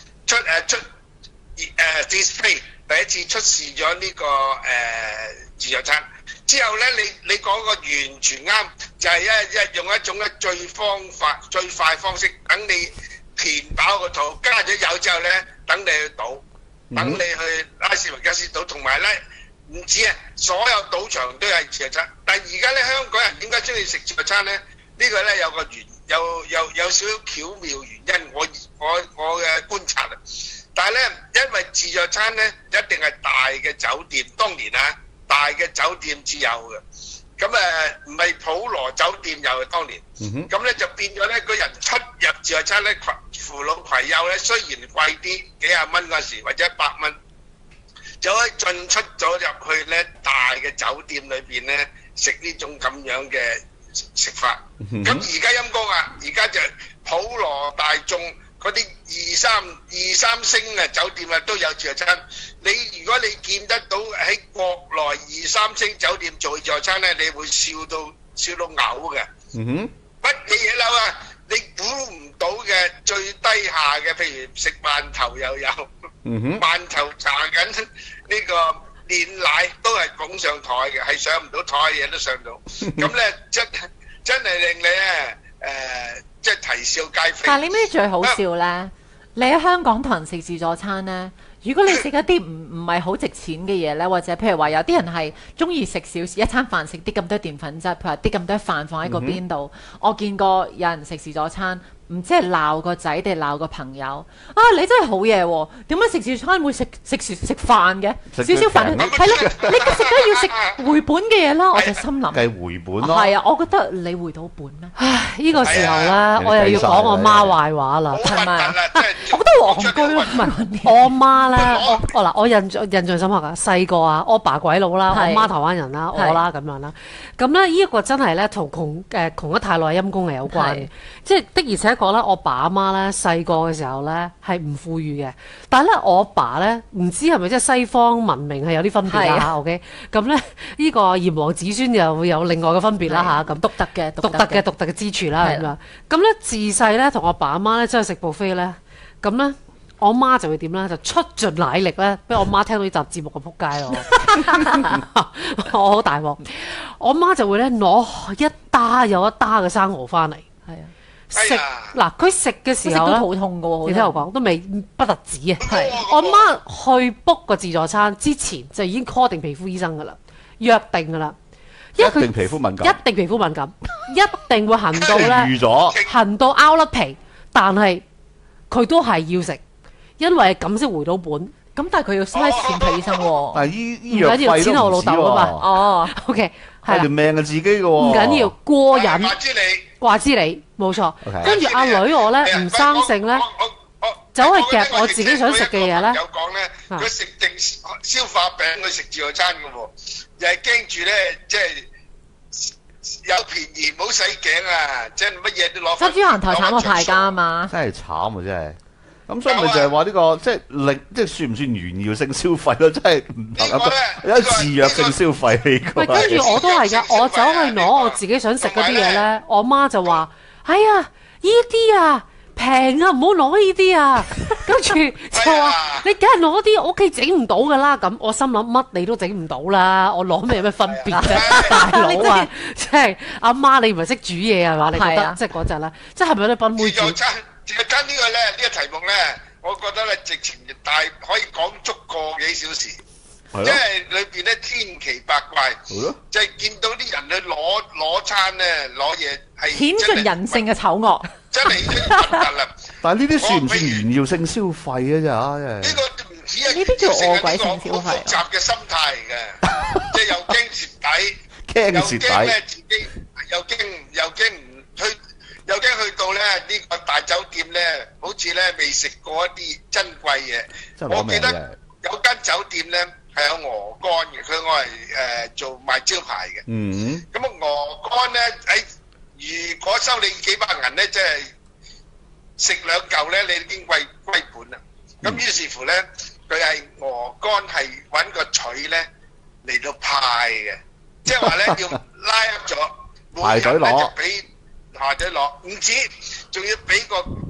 display 第一次出示咗呢個自助餐之後咧，你講個完全啱，就係用一種咧最快方式，等你填飽個肚，加咗油之後咧，等你去賭，等你去拉斯維加斯賭，同埋咧唔止啊，所有賭場都係自助餐。但係而家咧香港人點解中意食自助餐咧？呢個咧有少少巧妙原因，我嘅觀察啊。但係咧，因為自助餐咧一定係大嘅酒店，當年啊大嘅酒店至有嘅。咁唔係普羅酒店有嘅當年。咁咧就變咗咧，個人出入自助餐咧，扶老攜幼咧，雖然貴啲幾廿蚊嗰時或者100蚊，就可以進出咗入去咧大嘅酒店裏邊咧食呢種咁樣嘅食法。咁而家陰公啊，而家就普羅大眾嗰啲二三星嘅酒店啊都有自助餐。如果你見得到喺國內2、3星酒店做自助餐咧，你會笑到嘔嘅。乜嘢嘢樓啊？你估唔到嘅最低下嘅，譬如食饅頭又有，饅頭搽緊呢個煉奶都係捧上台嘅，係上唔到台嘅嘢都上到。咁咧真係令你咧即係啼笑皆非。 但係你咩最好笑咧？你喺香港同人食自助餐咧，如果你食一啲唔係好值錢嘅嘢咧，或者譬如話有啲人係中意食一餐飯食啲咁多澱粉質，譬如話啲咁多飯放喺個邊度，我見過有人食自助餐，唔知係鬧個仔定鬧個朋友啊！你真係好嘢喎，點解食自助餐會食飯嘅？少少飯係咯，你食梗要食回本嘅嘢啦，我就心諗計回本咯。 係啊，我覺得你回到本咩？ 唉，呢個時候咧，我又要講我媽壞話啦， 係咪？我覺得戇居咯，唔係我媽咧，我印象深刻啊！細個啊，我爸鬼佬啦，我媽台灣人啦，我啦咁樣啦。咁咧，呢一個真係咧同窮得太耐陰公係有關嘅，即係的而且確咧，我爸阿媽咧細個嘅時候咧係唔富裕嘅，但係咧我爸咧唔知係咪即係西方文明係有啲分別啦嚇 ，OK？ 咁咧呢個炎黃子孫又會有另外嘅分別啦嚇，咁獨特嘅之處啦咁樣。咁咧自細咧同我爸阿媽咧真係食 buffet咧，咁咧我媽就會點咧？就出盡奶力咧，俾我媽聽到呢集節目嘅撲街咯，我好大鑊。我媽就會咧攞一打又一打嘅生蠔翻嚟，係啊。食嗱，佢食嘅時候咧， 肚痛嘅喎。 你聽我講，都未不特止啊！係我媽去 book 個自助餐之前就已經 call 定皮膚醫生㗎啦，約定㗎啦。 一定皮膚敏感， 一定皮膚敏感，一定會行到咧， 預咗行到拗甩皮，但係佢都係要食，因為咁先回到本。 咁但係佢要嘥錢睇醫生喎。 但係醫藥費都唔止喎。 錢我老豆啊嘛。哦，OK， 係啦， 條命係自己嘅喎。唔緊要，過癮。 話知你，冇錯。跟住阿女我咧唔生性咧，走去夾我自己想食嘅嘢咧。 有講咧，佢食定消化餅，佢食自助餐嘅喎，又係驚住咧，即係有便宜唔好洗頸啊！即係乜嘢都攞。 執豬行頭慘過敗家啊嘛！ 真係慘啊！真係。咁所以咪就係話呢個即係算唔算炫耀性消費咯？真係唔得啊！有自虐性消費呢個。 喂，跟住我都係㗎，我走去攞我自己想食嗰啲嘢咧，我媽就話：哎呀，呢啲啊平啊，唔好攞呢啲啊！跟住就話你梗係攞啲我屋企整唔到㗎啦。咁我心諗乜你都整唔到啦，我攞咩有咩分別啫？大佬啊，即係阿媽你唔係識煮嘢係嘛？你覺得即係嗰陣咧，即係係咪有啲賓妹煮？ 自助餐呢個咧，呢個題目咧，我覺得咧直情大可以講足個幾小時，即係裏邊咧千奇百怪，就係見到啲人去攞餐咧攞嘢係顯盡人性嘅醜惡， 真係已經核突啦！ 但係呢啲算唔算炫耀性消費啊？真係呢個唔止係呢啲叫餓鬼性消費， 複雜嘅心態嚟嘅，即係又驚蝕底， 驚蝕底， 咧自己又驚唔推。有驚去到咧呢個大酒店咧，好似咧未食過一啲珍貴嘢。我記得有間酒店咧係有鵝肝嘅，佢我係做賣招牌嘅。咁啊鵝肝咧如果收你幾百銀咧，即係食兩嚿咧，你已經歸本啦。咁於是乎咧，佢係鵝肝係揾個錘咧嚟到派嘅，即係話咧要拉咗， 排隊攞。 排隊攞，唔止，仲要俾個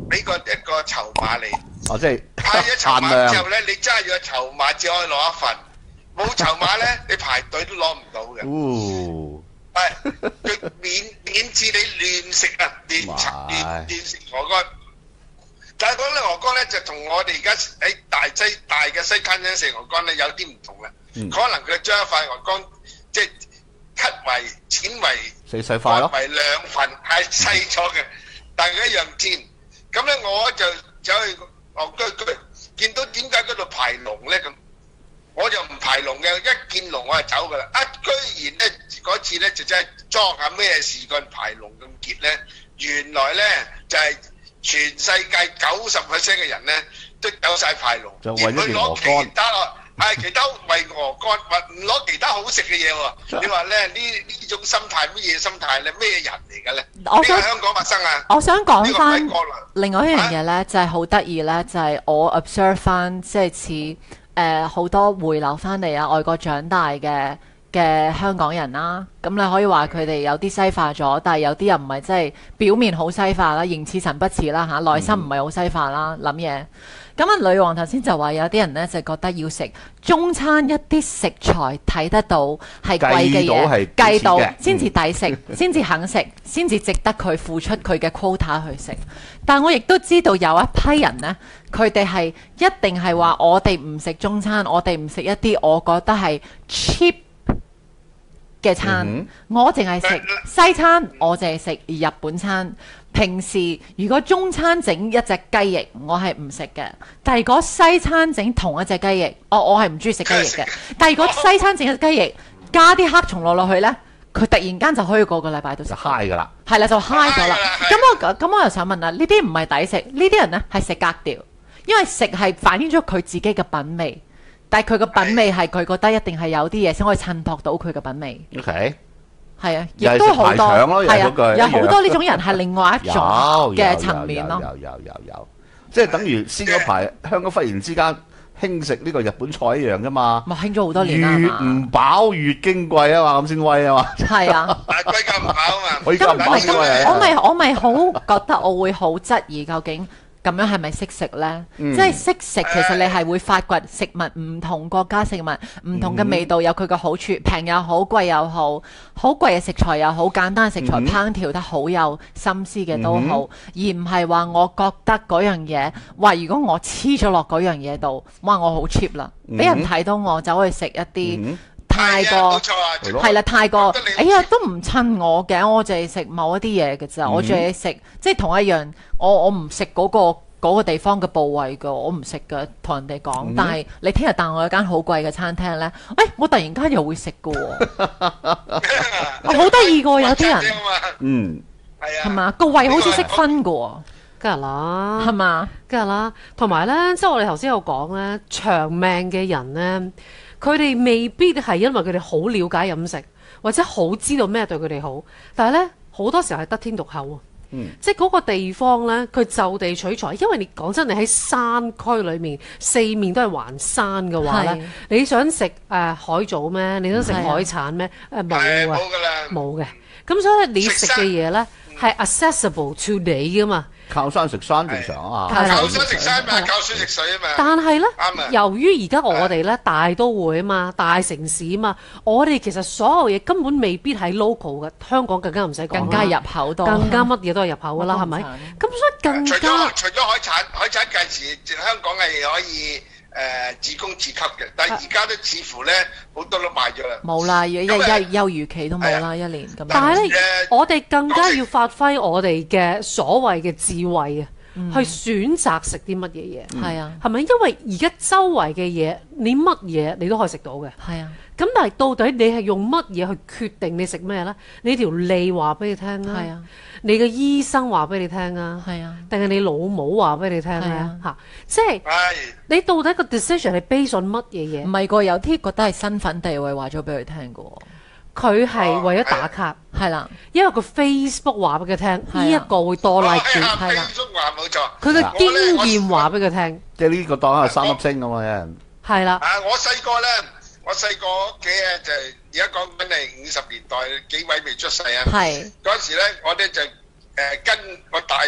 俾一個籌碼你。 哦，即係派咗籌碼之後咧，你揸住個籌碼只可以攞一份，冇籌碼咧，你排隊都攞唔到嘅。 哦， 佢免治你亂食啊，亂食鵝肝。但係講咧鵝肝咧就同我哋而家喺大嘅西餐廳食鵝肝咧有啲唔同啦。可能佢將一塊鵝肝即係剪為細塊咯， 為兩份係細咗嘅，但係一樣煎。咁咧我就走去戇居見到點解嗰度排龍咧咁，我就唔排龍嘅，一見龍我就走噶啦。居然咧嗰次咧就真係裝下咩事幹排龍咁結咧，原來咧就係全世界90%嘅人咧都有晒排龍， 就為咗件鵝肝。 其他為鵝肝，或唔攞其他好食嘅嘢喎。你話咧呢種心態乜嘢心態咧？咩人嚟嘅咧？呢個香港發生啊！ 我想講翻另外一樣嘢咧，就係好得意咧，就係我 observe 翻，即係似好多回流翻嚟啊，外國長大嘅香港人啦。咁你可以話佢哋有啲西化咗，但係有啲又唔係真係表面好西化啦，形似神不似啦嚇，內心唔係好西化啦，諗嘢。咁啊，女王頭先就話有啲人咧就覺得要食中餐一啲食材睇得到係貴嘅嘢，計到先至抵食，先至肯食，先至值得佢付出佢嘅 quota 去食。但我亦都知道有一批人呢，佢哋係一定係話我哋唔食中餐，我哋唔食一啲我覺得係 cheap 嘅餐，我淨係食西餐，我淨係食日本餐。平時如果中餐整一隻雞翼，我係唔食嘅。但係如果西餐整同一隻雞翼，我係唔中意食雞翼嘅。但係如果西餐整一隻雞翼，加啲黑松露落去呢，佢突然間就可以個個禮拜都食。 嗨㗎啦， 係啦，就嗨咗啦。咁我又想問啦，呢啲唔係抵食，呢啲人呢係食格調，因為食係反映咗佢自己嘅品味，但係佢嘅品味係佢覺得一定係有啲嘢先可以襯托到佢嘅品味。 OK。 係啊，亦都好多，係啊，有好多呢種人係另外一種嘅層面咯。 有，即係等於先嗰排香港忽然之間興食呢個日本菜一樣啫嘛。 咪興咗好多年啦嘛。 越唔飽越矜貴啊嘛，咁先威啊嘛。 係啊。 貴價唔飽啊嘛。 我咪好覺得我會好質疑究竟。咁樣係咪識食呢？即係識食，其實你係會發掘食物唔同國家食物唔同嘅味道，有佢嘅好處，平又好，貴又好，好貴嘅食材又好，簡單嘅食材烹調得好有心思嘅都好，而唔係話我覺得嗰樣嘢，話如果我黐咗落嗰樣嘢度，哇我好 cheap 啦，俾人睇到我走去食一啲。太過係啦，太過哎呀都唔襯我嘅，我淨係食某一啲嘢嘅咋，我淨係食即係同一樣，我唔食嗰個地方嘅部位嘅，我唔食嘅，同人哋講。但係你聽日帶我去間好貴嘅餐廳咧，我突然間又會食嘅喎，好得意嘅喎，有啲人係嘛個胃好似識分嘅喎， 梗係啦， 係嘛， 梗係啦，同埋咧，即係我哋頭先有講咧，長命嘅人咧。佢哋未必係因為佢哋好了解飲食，或者好知道咩對佢哋好，但係咧好多時候係得天獨厚喎。即係嗰個地方咧，佢就地取材，因為你講真，你喺山區裏面四面都係環山嘅話咧，你想食海藻咩？你想食海產咩？冇啊，冇嘅。咁所以你食嘅嘢咧係 accessible to 你㗎嘛。 靠山食山正常啊嘛， 靠山食山嘛，靠水食水啊嘛。 但係咧，由於而家我哋咧大都會啊嘛，大城市啊嘛，我哋其實所有嘢根本未必係 local 嘅，香港更加唔使講， 更加入口多， 更加乜嘢都係入口噶啦，係咪？咁所以更加除咗海產近時香港係可以自供自給嘅，但係而家都似乎咧好多都賣咗啦。 冇啦，休漁期都冇啦，一年咁樣。 但係咧，我哋更加要發揮我哋嘅所謂嘅智慧啊，去選擇食啲乜嘢嘢。 係啊， 係咪？因為而家周圍嘅嘢，你乜嘢你都可以食到嘅。 係啊。 咁但係到底你係用乜嘢去決定你食咩咧？你條脷話俾你聽啊，係啊，你嘅醫生話俾你聽啊，係啊，定係你老母話俾你聽啊？嚇，即係你到底個 decision 係 based on 乜嘢嘢？ 唔係個，有啲覺得係身份地位話咗俾佢聽嘅喎。 佢係為咗打卡，係啦，因為個 Facebook 話俾佢聽，呢一個會多 like 啲，係啦。 Facebook 話冇錯， 佢嘅經驗話俾佢聽， 即係呢個當係3粒星咁嘛，有人係啦。 我細個咧。我細個屋企咧就而家講緊係50年代，幾位未出世啊。係嗰陣時咧，我咧就跟我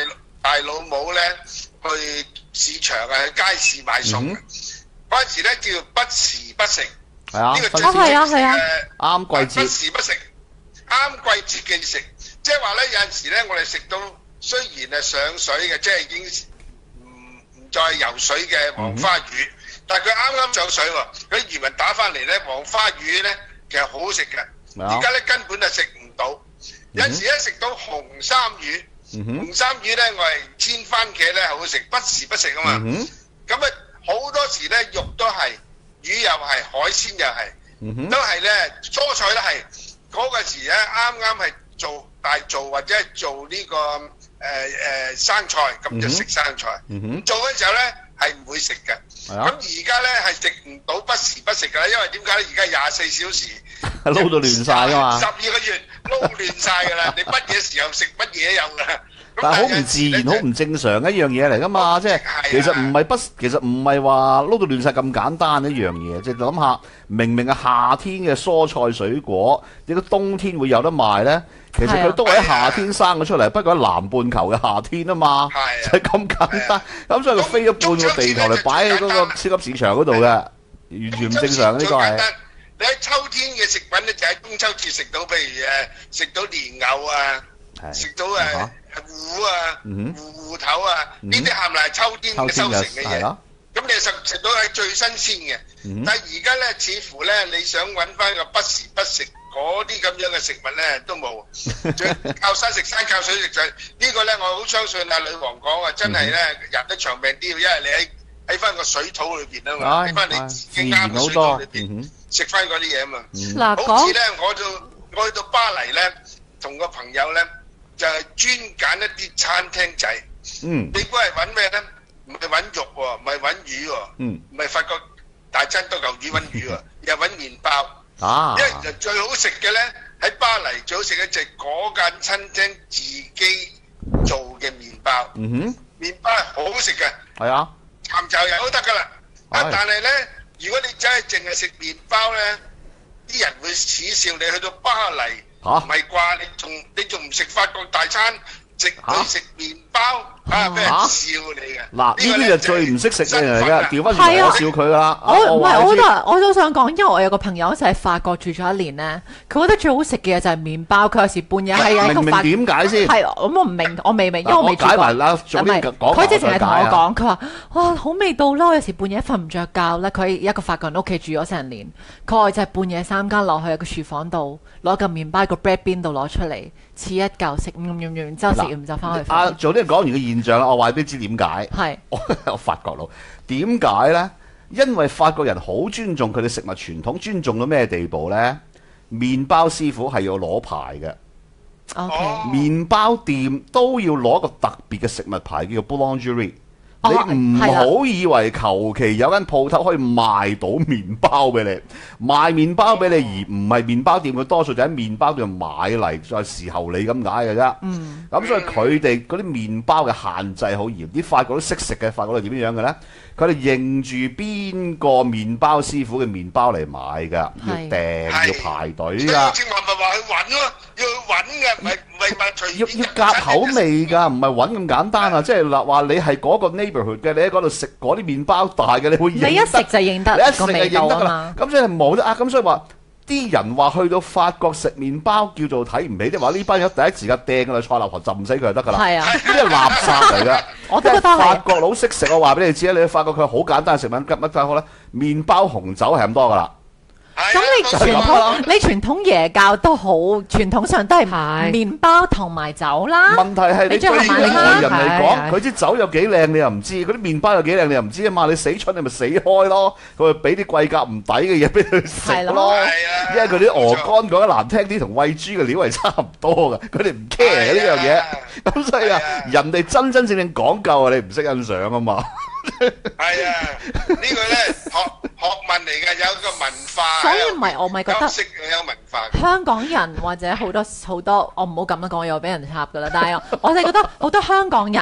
大老母咧去市場去街市買餸。嗰陣時咧叫不時不食， 係啊， 呢個係啊啱季節， 不時不食，啱季節嘅食，即係話咧有陣時咧我哋食到雖然係上水嘅，即係已經唔再游水嘅黃花魚，但係佢啱啱上水喎，佢漁民打翻嚟咧黃花魚咧其實好好食嘅，而家咧根本就食唔到，有陣時咧食到紅衫魚，紅衫魚咧我係煎番茄咧好食，不時不食啊嘛，咁啊好多時咧肉都係，魚又係，海鮮又係，都係咧蔬菜都係，嗰個時咧啱啱係做大做或者係做呢個生菜，咁就食生菜。做嗰陣時候咧係唔會食嘅。咁而家咧係食唔到不時不食㗎啦，因為點解咧？而家24小時撈到亂晒㗎嘛。 12個月撈亂晒㗎啦，你乜嘢時候食乜嘢有㗎啦。 但係好唔自然、好唔正常一樣嘢嚟㗎嘛，即係其實唔係話撈到亂晒咁簡單一樣嘢，即係諗下明明係夏天嘅蔬菜水果，點解冬天會有得賣咧？其實佢都係喺夏天生咗出嚟，不過喺南半球嘅夏天啊嘛，就係咁簡單。咁所以佢飛咗半個地球嚟擺喺嗰個超級市場嗰度嘅，完全唔正常呢個係。 你喺秋天嘅食品咧，就喺中秋節食到，譬如食到蓮藕啊，食到芋啊、芋頭啊，呢啲係咪係秋天嘅收成嘅嘢？咁你食到係最新鮮嘅。但係而家咧，似乎咧你想揾翻個不時不食嗰啲咁樣嘅食物咧，都冇。靠山食山，靠水食水。呢個咧，我好相信阿女王講啊，真係咧人都長命啲，因為你喺翻個水土裏邊啊嘛，喺翻你自己啱嘅水土裏邊食翻嗰啲嘢啊嘛。好似咧，我去到巴黎咧，同個朋友咧。就係專揀一啲餐廳仔，你估係揾咩咧？唔係揾肉喎，唔係揾魚喎，唔係法國大餐多嚿魚揾魚喎，又揾麵包。因為就最好食嘅咧，喺巴黎最好食嘅就係嗰間餐廳自己做嘅麵包。麵包係好好食嘅，係啊，鹹就又都得噶啦。但係咧，如果你真係淨係食麵包咧，啲人會恥笑你去到巴黎。唔係啩？你仲唔食法國大餐？食麵包俾人笑你嘅。嗱， 呢啲就最唔識食嘅人嚟㗎，調翻轉我笑佢㗎啦。 我都想講，因為我有個朋友就喺法國住咗1年咧，佢覺得最好食嘅嘢就係麵包。佢有時半夜係喺個法點解先？ 係咁我唔明，我未明，因為我未住過。佢之前係同我講，佢話哇好味道啦！我有時半夜瞓唔着覺咧，佢喺一個法國人屋企住咗成年，佢話就係半夜3更落去個廚房度攞嚿麵包喺個 bread bin 度攞出嚟。似一嚿食然之後食完就翻去瞓。 早啲講完嘅現象啦，我話俾你知點解。係我法國佬點解咧？因為法國人好尊重佢哋食物傳統，尊重到咩地步咧？麵包師傅係要攞牌嘅。麵包店都要攞個特別嘅食物牌，叫做 boulangerie。你唔好以為求其有間鋪頭可以賣到麵包俾你，賣麵包俾你而唔係麵包店，佢多數就喺麵包店買嚟再侍候你咁解嘅啫。咁所以佢哋嗰啲麵包嘅限制好嚴，啲法國都識食嘅法國係點樣嘅咧？佢哋認住邊個麵包師傅嘅麵包嚟買㗎，要訂要排隊㗎。 正話咪話去揾咯，要去揾嘅，唔係話隨便。 要夾口味㗎，唔係揾咁簡單啊！即係話你係嗰個 neighborhood 嘅，你喺嗰度食嗰啲麵包大嘅，你會認得。 你一食就認得， 你一食就認得㗎嘛。咁所以冇得呃，咁所以話啲人話去到法國食麵包叫做睇唔起，即係話呢班友第一時間掟㗎啦，菜立河浸死佢就得㗎啦。係啊，呢啲係垃圾嚟㗎。我都覺得係。法國佬識食，我話俾你知啊！你去法國佢好簡單嘅食品，乜法國咧？麵包、紅酒係咁多㗎啦。 咁你傳統耶教都好，傳統上都係麵包同埋酒啦。 問題係你對外人嚟講，佢啲酒有幾靚你又唔知，嗰啲麵包有幾靚你又唔知啊嘛！你死蠢你咪死開咯，佢咪俾啲貴價唔抵嘅嘢俾佢食咯。因為佢啲鵝肝講得難聽啲，同餵豬嘅料係差唔多嘅，佢哋唔 care 呢樣嘢。咁所以啊，人哋真真正正講究啊，你唔識欣賞啊嘛。 係啊，呢個咧學問嚟嘅，有個文化。 所以唔係我咪覺得有文化。 香港人或者好多，我唔好咁樣講，又俾人插噶啦。但係我哋覺得好多香港人，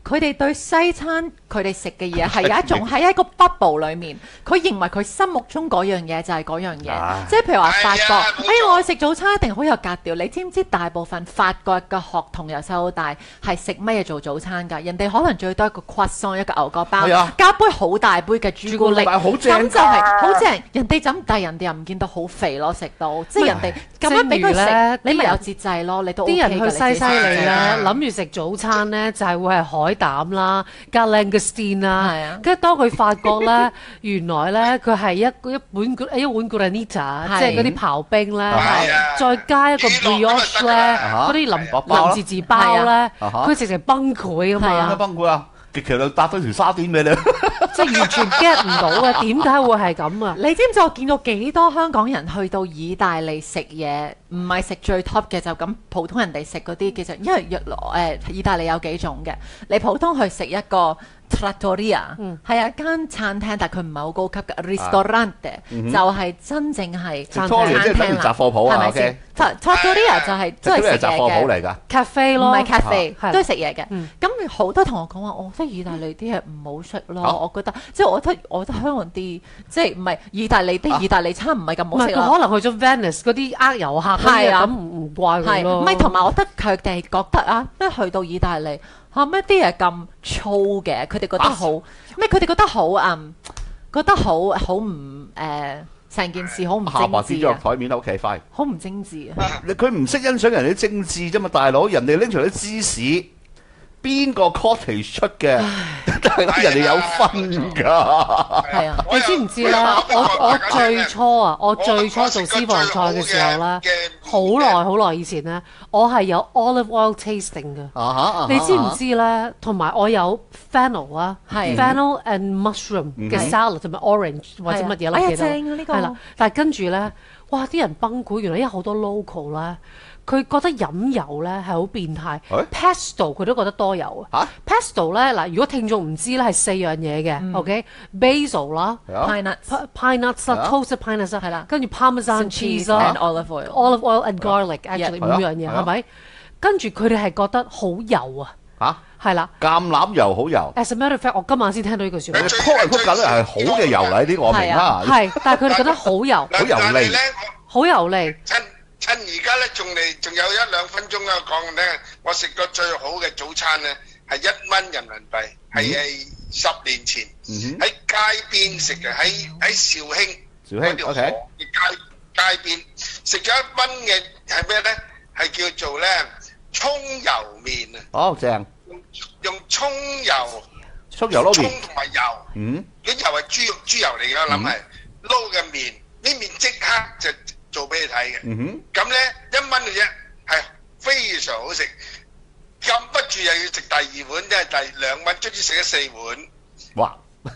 佢哋對西餐佢哋食嘅嘢係有一種喺一個 bubble 裡面，佢認為佢心目中嗰樣嘢就係嗰樣嘢，即係譬如話法國，我去食早餐一定好有格調。你知唔知大部分法國嘅學童由細到大係食乜嘢做早餐㗎？人哋可能最多一個 croissant 一個牛角包，加杯好大杯嘅朱古力，咁就係好正。人哋咁，但係人哋又唔見到好肥咯，食到即係人哋咁樣俾佢食，你咪有節制咯。你都啲人去西利咧，諗住食早餐咧就係會係海膽啦，加 langoustine 啦，跟住當佢發覺咧，原來咧佢係一碗 granita， 即係嗰啲刨冰咧，再加一個 brioche 咧，嗰啲林字字包咧，佢直情崩潰啊嘛！ 崩潰啊！極其量搭咗條沙甸俾你， 即係完全 get 唔到嘅，點解會係咁啊？ 你知唔知我見過幾多香港人去到意大利食嘢，唔係食最 top 嘅，就咁普通人哋食嗰啲，其實因為意大利有幾種嘅，你普通去食一個Trattoria 係一間餐廳，但係佢唔係好高級嘅 restaurante，就係真正係餐廳啦， 雜貨鋪啊，OK。 Trattoria 就係都係食嘢嘅雜貨鋪嚟㗎 ，cafe 咯， 唔係 cafe，都係食嘢嘅。咁好多同學講話，我覺得意大利啲嘢唔好食咯。我覺得即係我覺得香港啲即係唔係意大利啲意大利餐唔係咁好食咯。 可能去咗 Venice 嗰啲呃遊客係啊，咁唔怪佢咯。 唔係同埋我覺得佢哋覺得啊，咩去到意大利。咩啲嘢咁粗嘅？佢哋覺得好咩？佢哋覺得好覺得好唔成件事好唔精緻啊！ 下巴跌咗落台面，OK fine， 好唔精緻啊！ 佢唔識欣賞人哋啲精緻啫嘛，大佬，人哋拎出啲芝士，邊個 cottage 出嘅？大佬人哋有分㗎。 係啊， 你知唔知咧？我最初做私房菜嘅時候咧，好耐以前咧，我係有 olive oil tasting 嘅。你知唔知咧？同埋我有 fennel 啊，fennel and mushroom 嘅 salad 同埋 orange 或者乜嘢啦，記得係啦。但係跟住咧，哇！啲人崩潰，原來因為好多 local 咧。佢覺得飲油咧係好變態，pesto 佢都覺得多油啊。pesto 咧嗱，如果聽眾唔知咧係4樣嘢嘅，OK，basil 啦 ，pine nuts 啦 ，toasted pine nuts 係啦，跟住 parmesan cheese 啦 ，olive oil and garlic，actually 5樣嘢係咪？跟住佢哋係覺得好油啊。係啦， 橄欖油好油。 As a matter of fact， 我今晚先聽到呢句説話。 曲嚟係好嘅油嚟，呢啲我明啦。 係，但係佢哋覺得好油， 好油膩， 好油膩。 趁而家咧仲有1-2分鐘咧講咧，我食過最好嘅早餐咧係1蚊人民幣，係10年前喺街邊食嘅，喺肇慶嗰條河嘅街邊食咗1蚊嘅係咩咧？係叫做咧葱油麵啊！ 哦，正用葱油撈麵， 葱同埋油，嗰油係豬油嚟嘅，我諗係撈嘅麵，呢麵即刻就做俾你睇嘅，咁咧1蚊嘅啫，係非常好食。禁不住又要食第2碗，即係第2蚊，終於食咗4碗。 哇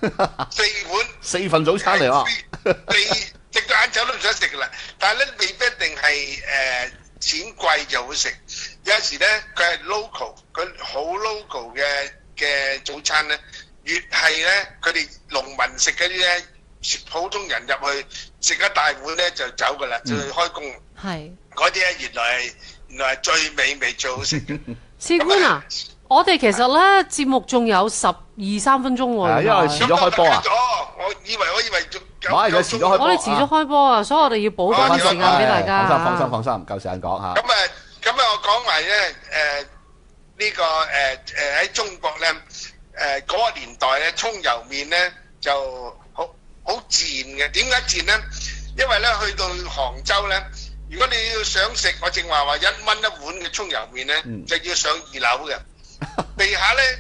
！4碗 4份早餐嚟喎， 你食到晏晝都唔想食噶啦。但係咧未必一定係錢貴就好食，有時咧佢係 local， 佢好 local 嘅早餐咧，越係咧佢哋農民食嗰啲咧。普通人入去食一大碗咧就走噶啦，就去開工。係嗰啲咧原來係最美味最好食嘅。 司官啊，我哋其實咧節目仲有12-13分鐘喎。 因為遲咗開波啊。 我以為仲我哋遲咗開波啊，所以我哋要補翻啲時間俾大家。 放心，夠時間講嚇。 咁我講埋咧呢個喺中國咧嗰個年代咧葱油麵咧就好賤嘅，點解賤咧？因為咧去到杭州咧，如果你要想食我正話1蚊1碗嘅葱油麵咧，就要上2樓嘅，地下咧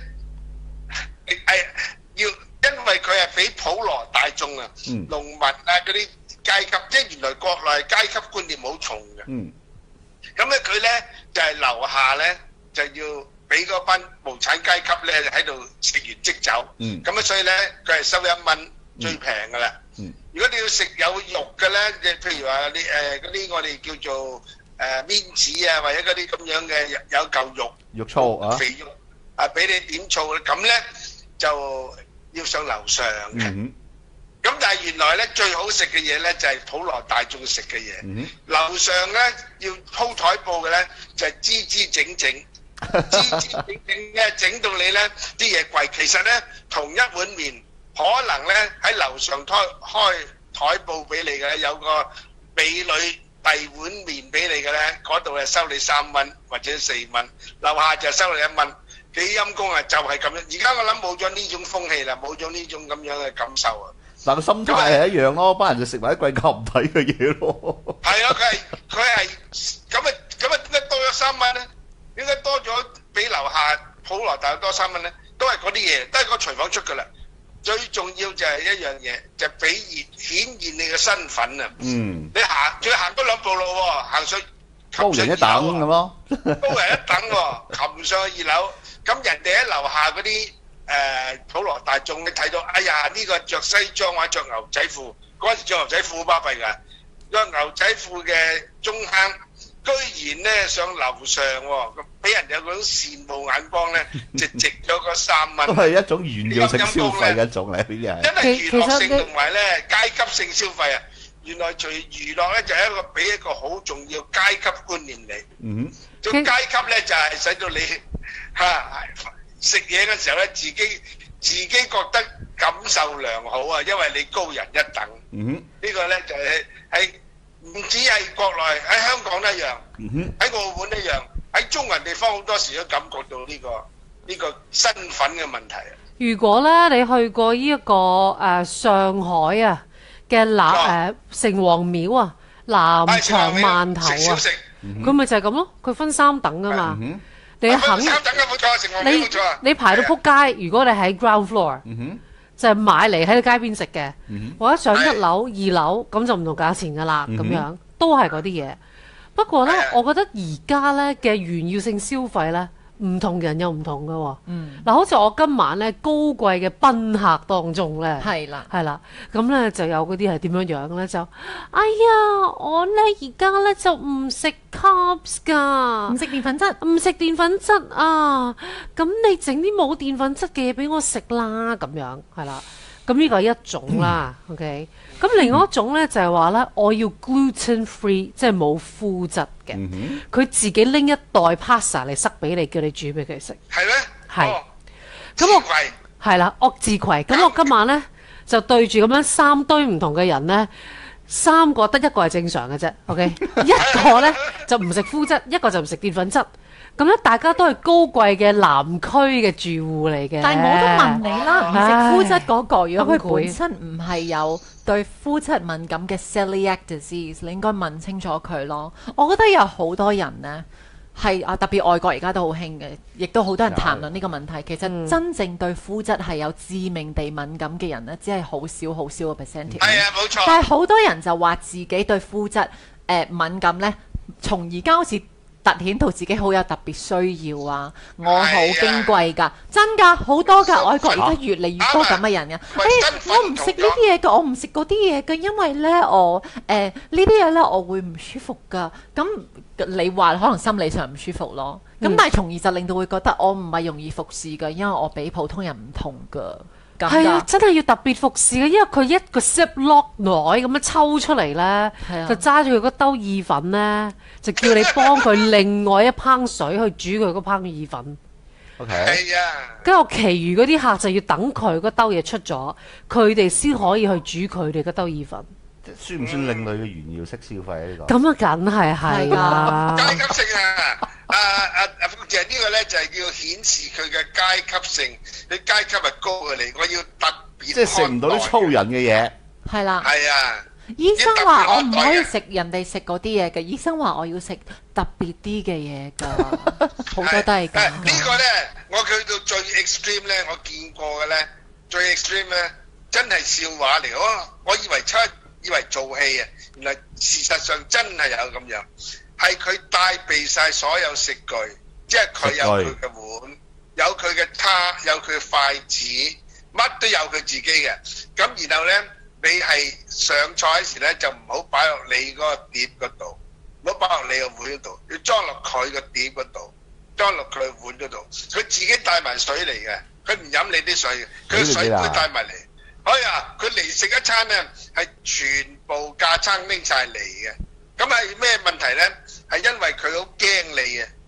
要，因為佢係俾普羅大眾啊、農民啊嗰啲階級，即係原來國內階級觀念好重嘅。咁咧佢咧就係樓下咧就要俾嗰班無產階級咧喺度食完即走。咁咧所以咧佢係收1蚊。最平㗎啦！如果你要食有肉嘅咧，譬如話嗰啲我哋叫做麵子啊，或者嗰啲咁樣嘅有嚿肉粗啊， 肥肉啊，俾你點醋咁咧就要上樓上嘅。咁但係原來咧最好食嘅嘢咧就係普羅大眾食嘅嘢。樓上咧要鋪台布嘅咧就係支支整整。 整到你咧啲嘢貴。其實咧同一碗麵，可能咧喺樓上開台報俾你嘅，有個美女遞碗麵俾你嘅咧，嗰度係收你3蚊或者4蚊，樓下就收你1蚊。幾陰公啊！就係咁樣。而家我諗冇咗呢種風氣啦，冇咗呢種咁樣嘅感受啊。 但個心態係一樣咯，班人就食埋啲貴價唔抵嘅嘢咯。 係啊，佢係咁啊，點解多咗3蚊咧？點解多咗比樓下普羅大多3蚊咧？都係嗰啲嘢，都係個廚房出噶啦。最重要就係一樣嘢，就俾顯現你嘅身份啊！你行多2步路喎，行上高人一等咁咯， 高人一等喎，擒上去2樓。咁人哋喺樓下嗰啲普羅大眾，你睇到，哎呀呢個着西裝或者着牛仔褲，嗰陣時着牛仔褲好巴閉㗎，着牛仔褲嘅中坑，居然咧上樓上喎，俾人有嗰種羨慕眼光咧，就值咗嗰3蚊。都係一種炫耀性消費嘅一種嚟，呢啲係。 因為娛樂性同埋咧階級性消費啊，原來除娛樂咧就係俾一個好重要階級觀念你。種階級咧就係使到你食嘢嘅時候咧，自己覺得感受良好啊，因為你高人一等。呢個咧就係唔止係國內，喺香港一樣，喺澳門一樣，喺中文地方好多時都感覺到呢個身份嘅問題。 如果咧你去過呢一個上海啊嘅城隍廟啊，南翔饅頭啊，佢咪就係咁咯，佢分3等噶嘛。你排到撲街，如果你喺 ground floor，就係買嚟喺街邊食嘅，或者上1樓、2樓咁就唔同價錢噶啦，咁樣都係嗰啲嘢。不過呢，我覺得而家呢嘅炫耀性消費呢，唔同人有唔同噶喎。嗱，好似我今晚呢高貴嘅賓客當中呢，係啦，咁呢就有嗰啲係點樣樣呢？就哎呀，我呢而家呢就唔食 carbs 噶， 唔食澱粉質， 唔食澱粉質啊！咁你整啲冇澱粉質嘅嘢俾我食啦，咁樣係啦。咁呢個係一種啦，OK。咁另外一種呢，就係話呢，我要 gluten free，即係冇麩質嘅。佢自己拎一袋 pasta 嚟塞俾你，叫你煮俾佢食。係咩？ 係。咁我係啦，惡自攜。咁我今晚呢，就對住咁樣3堆唔同嘅人呢，3個得1個係正常嘅啫，OK。一個呢，就唔食麩質，一個就唔食澱粉質。咁咧，大家都係高貴嘅南區嘅住戶嚟嘅。 但係我都問你啦，唔食麩質嗰個，如果佢本身唔係有對麩質敏感嘅 celiac disease，你應該問清楚佢咯。我覺得有好多人呢，係特別外國而家都好興嘅，亦都好多人談論呢個問題。其實真正對麩質係有致命地敏感嘅人呢，只係好少好少嘅 percentage。 係啊，冇錯。 但係好多人就話自己對麩質敏感呢，從而家好似突顯到自己好有特別需要啊！我好矜貴㗎，真㗎，好多㗎，外國而家越嚟越多咁嘅人㗎。我唔食呢啲嘢㗎，我唔食嗰啲嘢㗎，因為咧我呢啲嘢咧我會唔舒服㗎。咁你話可能心理上唔舒服咯，咁但係從而就令到會覺得我唔係容易服侍㗎，因為我比普通人唔同㗎。 係啊，真係要特別服侍嘅，因為佢一個 ziplock 袋咁樣抽出嚟咧，就揸住佢嗰兜意粉咧，就叫你幫佢另外一烹水去煮佢嗰烹意粉。 OK。 係啊。 跟住其餘嗰啲客就要等佢嗰兜嘢出咗，佢哋先可以去煮佢哋嗰兜意粉。 算唔算另類嘅炫耀式消費啊？呢個咁啊，梗係啦。 階級性啊！福姐呢個咧就係要顯示佢嘅階級性，你階級係高嘅你，我要特別即係食唔到啲粗人嘅嘢。 係啦。 係啊。 醫生話我唔可以食人哋食嗰啲嘢嘅，醫生話我要食特別啲嘅嘢㗎，好多都係咁。 呢個咧，我去到最 extreme 咧，我見過嘅咧，最 extreme 咧，真係笑話嚟。我以為做戲啊，原來事實上真係有咁樣，係佢帶備晒所有食具，即係佢有佢嘅碗，有佢嘅叉，有佢嘅筷子，乜都有佢自己嘅。咁然後咧，你係上菜時咧就唔好擺落你嗰個碟嗰度，唔好擺落你個碗嗰度，要裝落佢個碟嗰度，裝落佢個碗嗰度。佢自己帶埋水嚟嘅，佢唔飲你啲水嘅，佢個水杯帶埋嚟。哎呀，佢嚟食一餐咧，係全部架撐拎晒嚟嘅。咁係咩問題咧？係因為佢好驚你啊！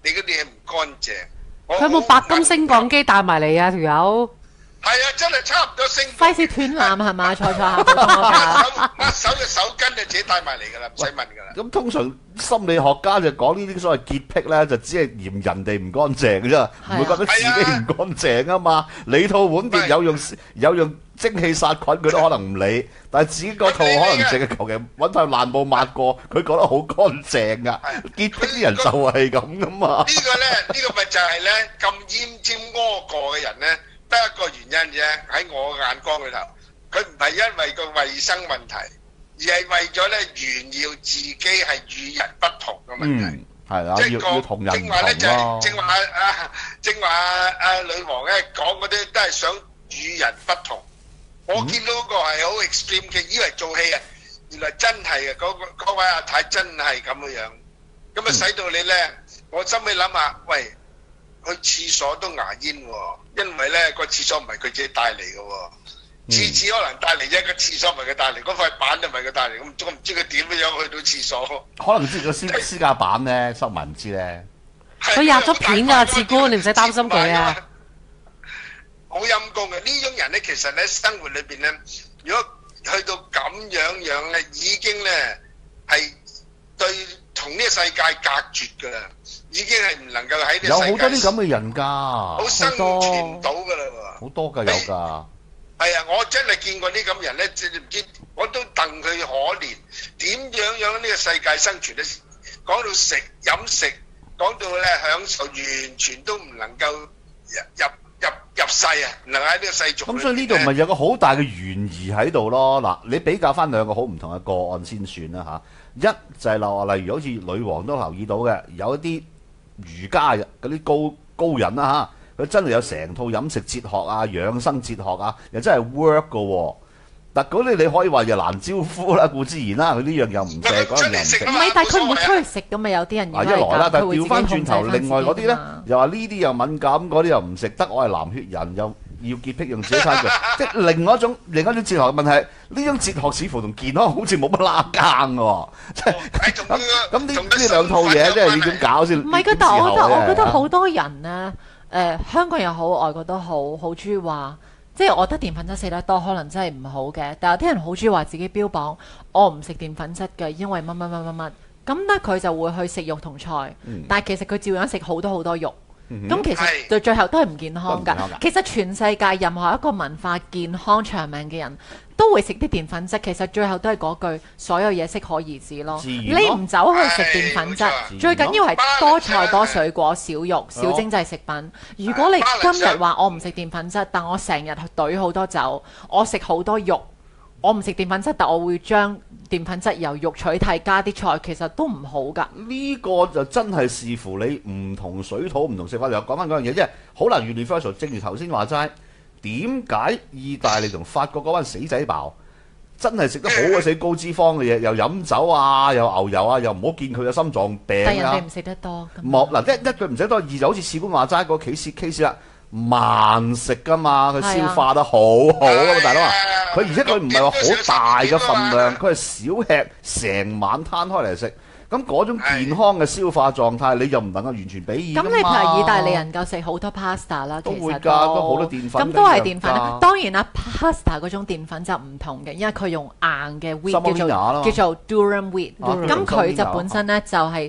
你嗰啲嘢唔乾淨。 佢有冇白金升降機帶埋嚟啊？條友係啊，真係差唔多升。 費事斷纜係嘛？坐下握手嘅手巾就自己帶埋嚟㗎啦，唔使問㗎啦。 咁通常心理學家就講呢啲所謂潔癖咧，就只係嫌人哋唔乾淨嘅啫，唔會覺得自己唔乾淨啊嘛。你套碗碟有用蒸氣殺菌，佢都可能唔理，但係自己嗰套可能淨係求其揾塊爛布抹過，佢覺得好乾淨噶。潔癖啲人就係咁噶嘛。 呢個咪就係咧咁奄尖屙過嘅人咧，得一個原因啫。喺我眼光裏頭，佢唔係因為個衞生問題，而係為咗咧炫耀自己係與人不同嘅問題。 係啦，要同人唔同咯。 正話女王咧講嗰啲都係想與人不同。我見到嗰個係好 extreme 嘅，以為做戲啊，原來真係嘅，嗰位阿太真係咁嘅樣，咁啊使到你咧，我心尾諗下，喂，去廁所都牙煙喎，因為咧個廁所唔係佢自己帶嚟嘅喎，廁紙可能帶嚟啫，個廁所唔係佢帶嚟，嗰塊板就唔係佢帶嚟，咁我唔知佢點樣去到廁所。 可能知個私家板咧收埋唔知咧。 佢入咗片㗎，次官，你唔使擔心佢啊。 好陰公嘅呢種人咧，其實咧生活裏邊咧，如果去到咁樣咧，已經咧係對同呢個世界隔絕㗎啦，已經係唔能夠喺呢個世界。 有好多啲咁嘅人㗎， 好生存唔到㗎啦喎。 好多㗎，有㗎。 係啊，我真係見過啲咁人咧，你唔知我都戥佢可憐，點樣呢個世界生存咧？講到食飲食，講到咧享受，完全都唔能夠入世啊！唔能喺呢個世俗。咁所以呢度咪有個好大嘅懸疑喺度咯。嗱，你比較翻兩個好唔同嘅個案先算啦嚇。一就係例如好似女王都留意到嘅，有一啲儒家嗰啲高人啦嚇，佢真係有成套飲食哲學啊、養生哲學啊，又真係 work 㗎喎。但嗰啲你可以話又難招呼啦，固之然啦，佢呢樣又唔食，嗰樣又唔食。 唔係，但係佢唔會出去食噶嘛，有啲人。 一來啦，但係調翻轉頭，另外嗰啲咧，又話呢啲又敏感，嗰啲又唔食得，我係藍血人，又要潔癖用自己餐具，即係另外一種哲學嘅問題。呢種哲學似乎同健康好似冇乜拉更喎，即係咁呢兩套嘢，即係要點搞先？ 唔係㗎，但係我覺得好多人咧，香港又好，外國都好中意話。即係我覺得澱粉質食得多可能真係唔好嘅，但係有啲人好中意話自己標榜我唔食澱粉質嘅，因為乜乜乜乜乜，咁咧佢就會去食肉同菜，但係其實佢照樣食好多肉，咁其實到最後都係唔健康㗎。其實全世界任何一個文化健康長命嘅人都會食啲澱粉質，其實最後都係嗰句，所有嘢適可而止咯。你唔走去食澱粉質，最緊要係多菜多水果少肉少精製食品。如果你今日話我唔食澱粉質，但我成日去懟好多酒，我食好多肉，我唔食澱粉質，但我會將澱粉質由肉取替加啲菜，其實都唔好㗎。 呢個就真係視乎你唔同水土唔同食法。又講翻嗰樣嘢，即係好難 universal。正如頭先話齋。點解意大利同法國嗰班死仔飽真係食得好鬼死高脂肪嘅嘢，又飲酒啊，又牛油啊，又唔好見佢有心臟病啊！ 但人哋唔食得多。 冇嗱，一句唔食得多，二就好似次官話齋個 case 啦，慢食噶嘛，佢消化得好好啊嘛，大佬啊！佢而且佢唔係話好大嘅份量，佢係少吃，成晚攤開嚟食。咁嗰種健康嘅消化狀態，你又唔能夠完全比擬㗎嘛。 咁你譬如意大利人夠食好多 pasta 啦， 都會㗎，都好多澱粉。 咁都係澱粉啦。當然啦 ，pasta 嗰種澱粉就唔同嘅，因為佢用硬嘅 wheat 叫做 durum wheat。咁佢就本身咧就係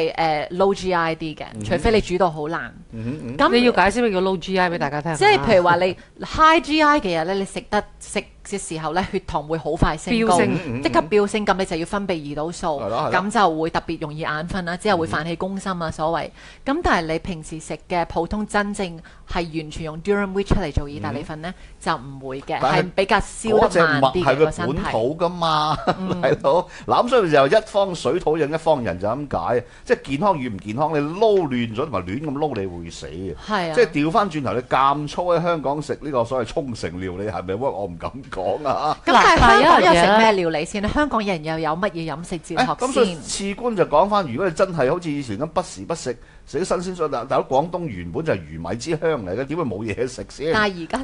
low GI 啲嘅，除非你煮到好爛。 咁你要解釋咩叫 low GI 俾大家聽？ 即係譬如話你 high GI 嘅嘢咧，你食嘅時候咧，血糖會好快升高，即刻飆升，咁你就要分泌胰島素，咁就會特別容易眼瞓啦，之後會泛起攻心啊所謂。咁但係你平時食嘅普通真正係完全用 durum wheat 出嚟做意大利粉咧，就唔會嘅，係比較燒得慢啲嘅個身體。 係佢本土㗎嘛，係咯。嗱咁所以就一方水土養一方人就咁解，即係健康與唔健康，你撈亂咗同埋亂咁撈，你會死嘅。 係啊， 即係調翻轉頭，你咁粗喺香港食呢個所謂沖繩料理係咪？我唔敢講啊！ 咁但係香港又食咩料理先？香港人又有乜嘢飲食哲學先？ 咁所以次官就講翻，如果你真係好似以前咁不時不食食啲新鮮水，但係廣東原本就係魚米之鄉嚟嘅，點會冇嘢食先？ 但係而家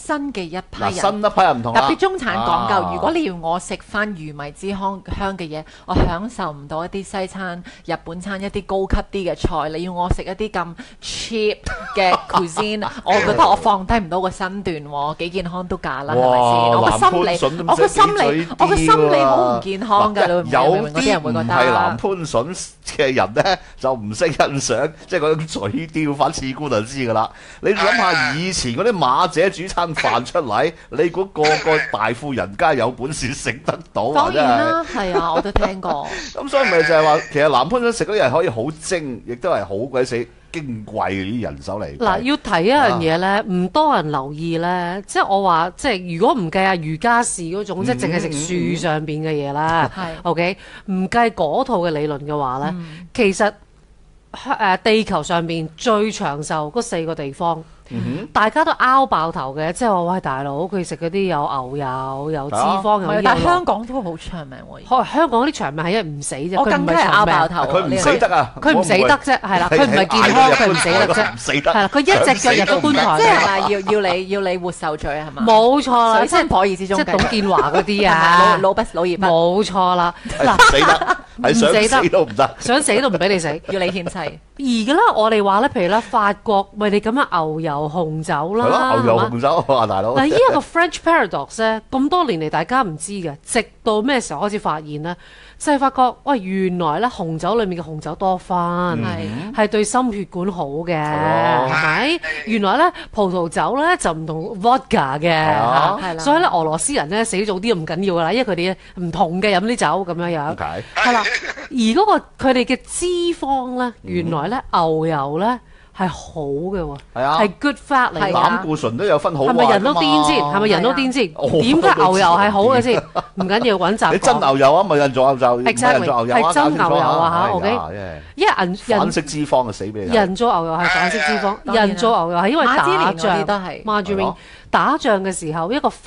新嘅一批人， 新一批人唔同啦， 特別中產講究。如果你要我食翻魚米之香嘅嘢，我享受唔到一啲西餐、日本餐一啲高級啲嘅菜。你要我食一啲咁 cheap 嘅 cuisine， 我覺得我放低唔到個身段喎，幾健康都假啦，係咪先？我個心理好唔健康㗎，你明唔明？嗰啲人會覺得係南潘筍嘅人咧，就唔識欣賞，即係嗰種嘴刁反刺官就知㗎啦。你諗下以前嗰啲馬姐煮餐飯出嚟，你估個大富人家有本事食得到啊？ 當然啦，係啊，我都聽過。 咁所以咪就係話，其實南潘筍食嗰啲人可以好精，亦都係好鬼死矜貴嘅啲人手嚟。 嗱，要提一樣嘢咧，唔多人留意咧，即係我話，即係如果唔計阿瑜伽士嗰種，即係淨係食樹上邊嘅嘢啦，OK， 唔計嗰套嘅理論嘅話咧，其實地球上邊最長壽嗰4個地方。大家都拗爆頭嘅，即係話喂大佬，佢食嗰啲有牛油、有脂肪、有但係香港都好長命喎。 香港啲長命係因為唔死啫， 我更加係拗爆頭。 佢唔死得啊！ 佢唔死得啫，係啦，佢唔係健康，佢唔死得啫，係啦，佢一隻腳入到棺材， 即係要你活受罪係嘛？ 冇錯啦， 即係婆兒之中， 即係董建華嗰啲啊， 老葉不冇錯啦。 嗱，死得係想死都唔得， 想死都唔俾你死， 要你獻妻。 而家咧，我哋話咧，譬如咧，法國喂你咁樣牛油紅酒啦， 牛油紅酒啊，大佬。 嗱，呢一個 French paradox 咧，咁多年嚟大家唔知嘅，直到咩時候開始發現咧，就係發覺喂原來咧紅酒裡面嘅紅酒多酚係對心血管好嘅，係咪？原來咧葡萄酒咧就唔同 vodka 嘅，所以咧俄羅斯人咧死早啲唔緊要噶啦，因為佢哋唔同嘅飲啲酒咁樣樣，係啦。而嗰個佢哋嘅脂肪咧，原來咧牛油咧係好嘅喎，係 good fat 嚟㗎。 膽固醇都有分好壞㗎嘛。 係咪人都癲先？係咪人都癲先？點解牛油係好嘅先？唔緊要揾集講。 你真牛油啊？咪人做牛油， 係真牛油啊嚇！OK，因為反式脂肪就死俾你。 人做牛油係反式脂肪，人做牛油係因為打仗。Margarine 打仗嘅時候，一個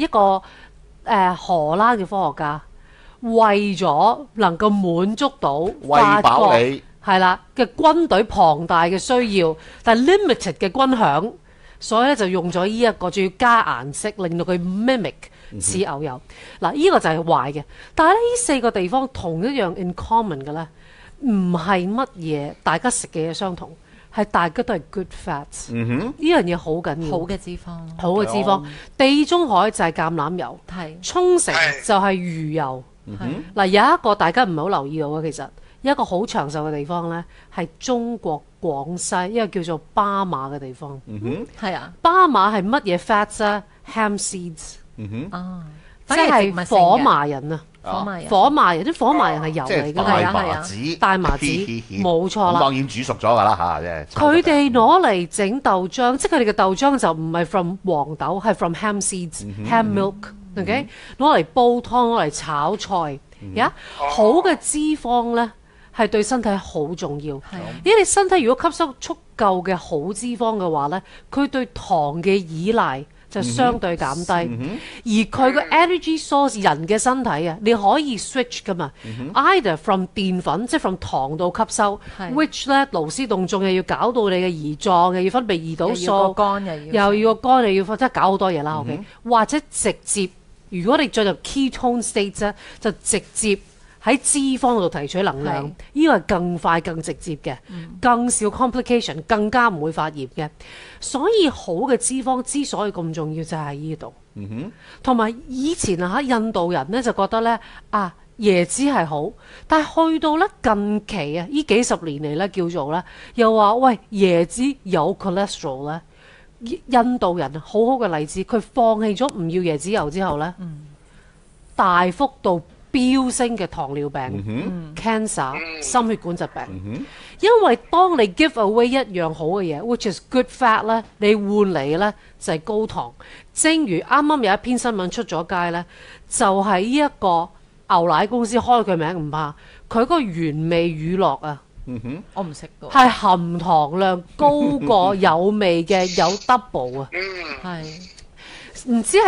荷蘭嘅科學家。為咗能夠滿足到法國係啦嘅軍隊龐大嘅需要，但係 limited 嘅軍餉，所以咧就用咗呢一個，仲要加顏色，令到佢 mimic 似牛油。嗱，呢個就係壞嘅。但係呢4個地方同一樣 in common 嘅咧，唔係乜嘢大家食嘅嘢相同，係大家都係 good fats。呢樣嘢好緊要， 好嘅脂肪， 好嘅脂肪。地中海就係橄欖油，沖繩就係魚油。嗱，有一個大家唔係好留意到嘅，其實一個好長壽嘅地方咧，係中國廣西一個叫做巴馬嘅地方。 係啊， 巴馬係乜嘢 fats 啊 ？Hemp seeds。即係火麻仁啊！火麻仁啲火麻仁係油嚟㗎，係啊，大麻子，冇錯啦。 當然煮熟咗㗎啦嚇，即係。 佢哋攞嚟整豆漿，即係佢哋嘅豆漿就唔係 from 黃豆，係 from hemp seeds、hemp milk。OK， 攞嚟煲湯，攞嚟炒菜。好嘅脂肪咧係對身體好重要。因為你身體如果吸收足夠嘅好脂肪嘅話咧，佢對糖嘅依賴就相對減低，而佢個 energy source 人嘅身體啊，你可以 switch 噶嘛，either from 澱粉即係 from 糖度吸收 ，which 咧勞師動眾又要搞到你嘅胰臟，又要分泌胰島素，又要個肝又要即係搞好多嘢啦。OK， 或者直接如果你進入 ketone state 咧，就直接喺脂肪度提取能量，呢個係更快、更直接嘅，更少 complication， 更加唔會發炎嘅。所以好嘅脂肪之所以咁重要，就喺呢度。同埋以前啊，印度人咧就覺得咧椰子係好，但係去到咧近期啊，呢幾十年嚟咧叫做咧，又話喂椰子有 cholesterol 咧。印度人好好嘅例子，佢放棄咗唔要椰子油之後咧，大幅度飆升嘅糖尿病、cancer、心血管疾病。因為當你 give away 一樣好嘅嘢 ，which is good fat 咧，你換嚟咧就係高糖。正如啱啱有一篇新聞出咗街咧，就係呢一個牛奶公司開佢名唔怕，佢個原味乳酪啊。 我唔識㗎， 係含糖量高過有味嘅有 double 啊，係唔知係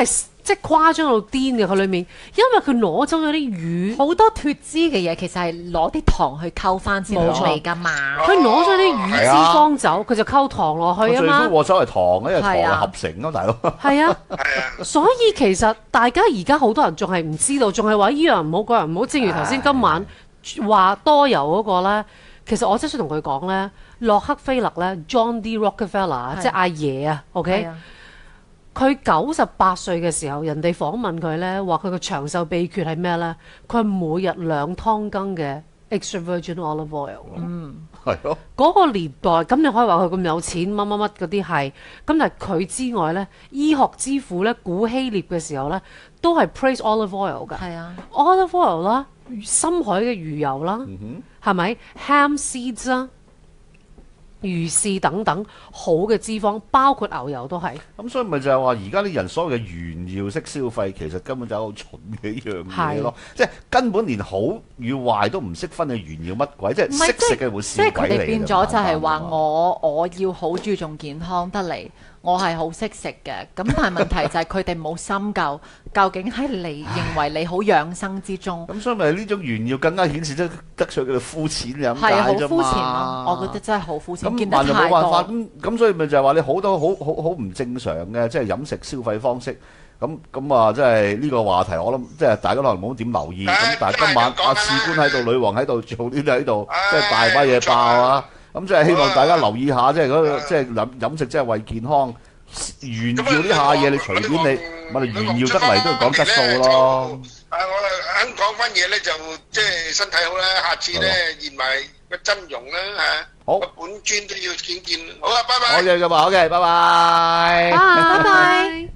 即係誇張到癲嘅佢裏面，因為佢攞走咗啲魚， 好多脫脂嘅嘢其實係攞啲糖去溝翻先好味㗎嘛。 佢攞咗啲魚脂肪走，佢就溝糖落去啊嘛。 最多係糖，因為糖係合成啊，大佬。 係啊，所以其實大家而家好多人仲係唔知道，仲係話依樣唔好嗰樣唔好。正如頭先今晚話多油嗰個咧，其實我真係想同佢講咧，洛克菲勒咧 ，John D. Rockefeller 即係阿爺啊 ，OK。佢98歲嘅時候，人哋訪問佢咧，話佢個長壽秘訣係咩咧？佢係每日2湯羹嘅 extra virgin olive oil。 係咯。 嗰個年代，咁你可以話佢咁有錢，乜乜乜嗰啲係。咁但係佢之外咧，醫學之父咧，古希臘嘅時候咧，都係 praise olive oil 㗎。 係啊 ，olive oil 啦，深海嘅魚油啦，係咪 ham seeds 啦？魚翅等等好嘅脂肪，包括牛油都係。 咁所以咪就係話，而家啲人所謂嘅炫耀式消費，其實根本就係好蠢嘅一樣嘢咯。即係根本連好與壞都唔識分去炫耀乜鬼，即係識食嘅會笑鬼嚟。 即係佢哋變咗就係話我要好注重健康得嚟。我係好識食嘅，咁但係問題就係佢哋冇深究，究竟係你認為你好養生之中。 咁所以咪呢種炫耀更加顯示得出佢哋膚淺咁解啫嘛。 係好膚淺咯，我覺得真係好膚淺，見得太多。 咁冇辦法，咁所以咪就係話你好多好唔正常嘅，即係飲食消費方式。咁啊，即係呢個話題，我諗即係大家可能冇點留意。咁但係今晚阿士官喺度，女王喺度，做呢啲喺度，即係大把嘢爆啊！咁即係希望大家留意下，即係嗰個即係飲食，即係為健康炫耀呢下嘢，你隨便你，我哋炫耀得嚟都要講質素咯。 我肯講翻嘢咧，就即係身體好啦，下次咧驗埋個真容啦嚇。 好， 本尊都要見。好啦，拜拜。 好嘅，咁啊，好嘅，拜拜。 拜拜。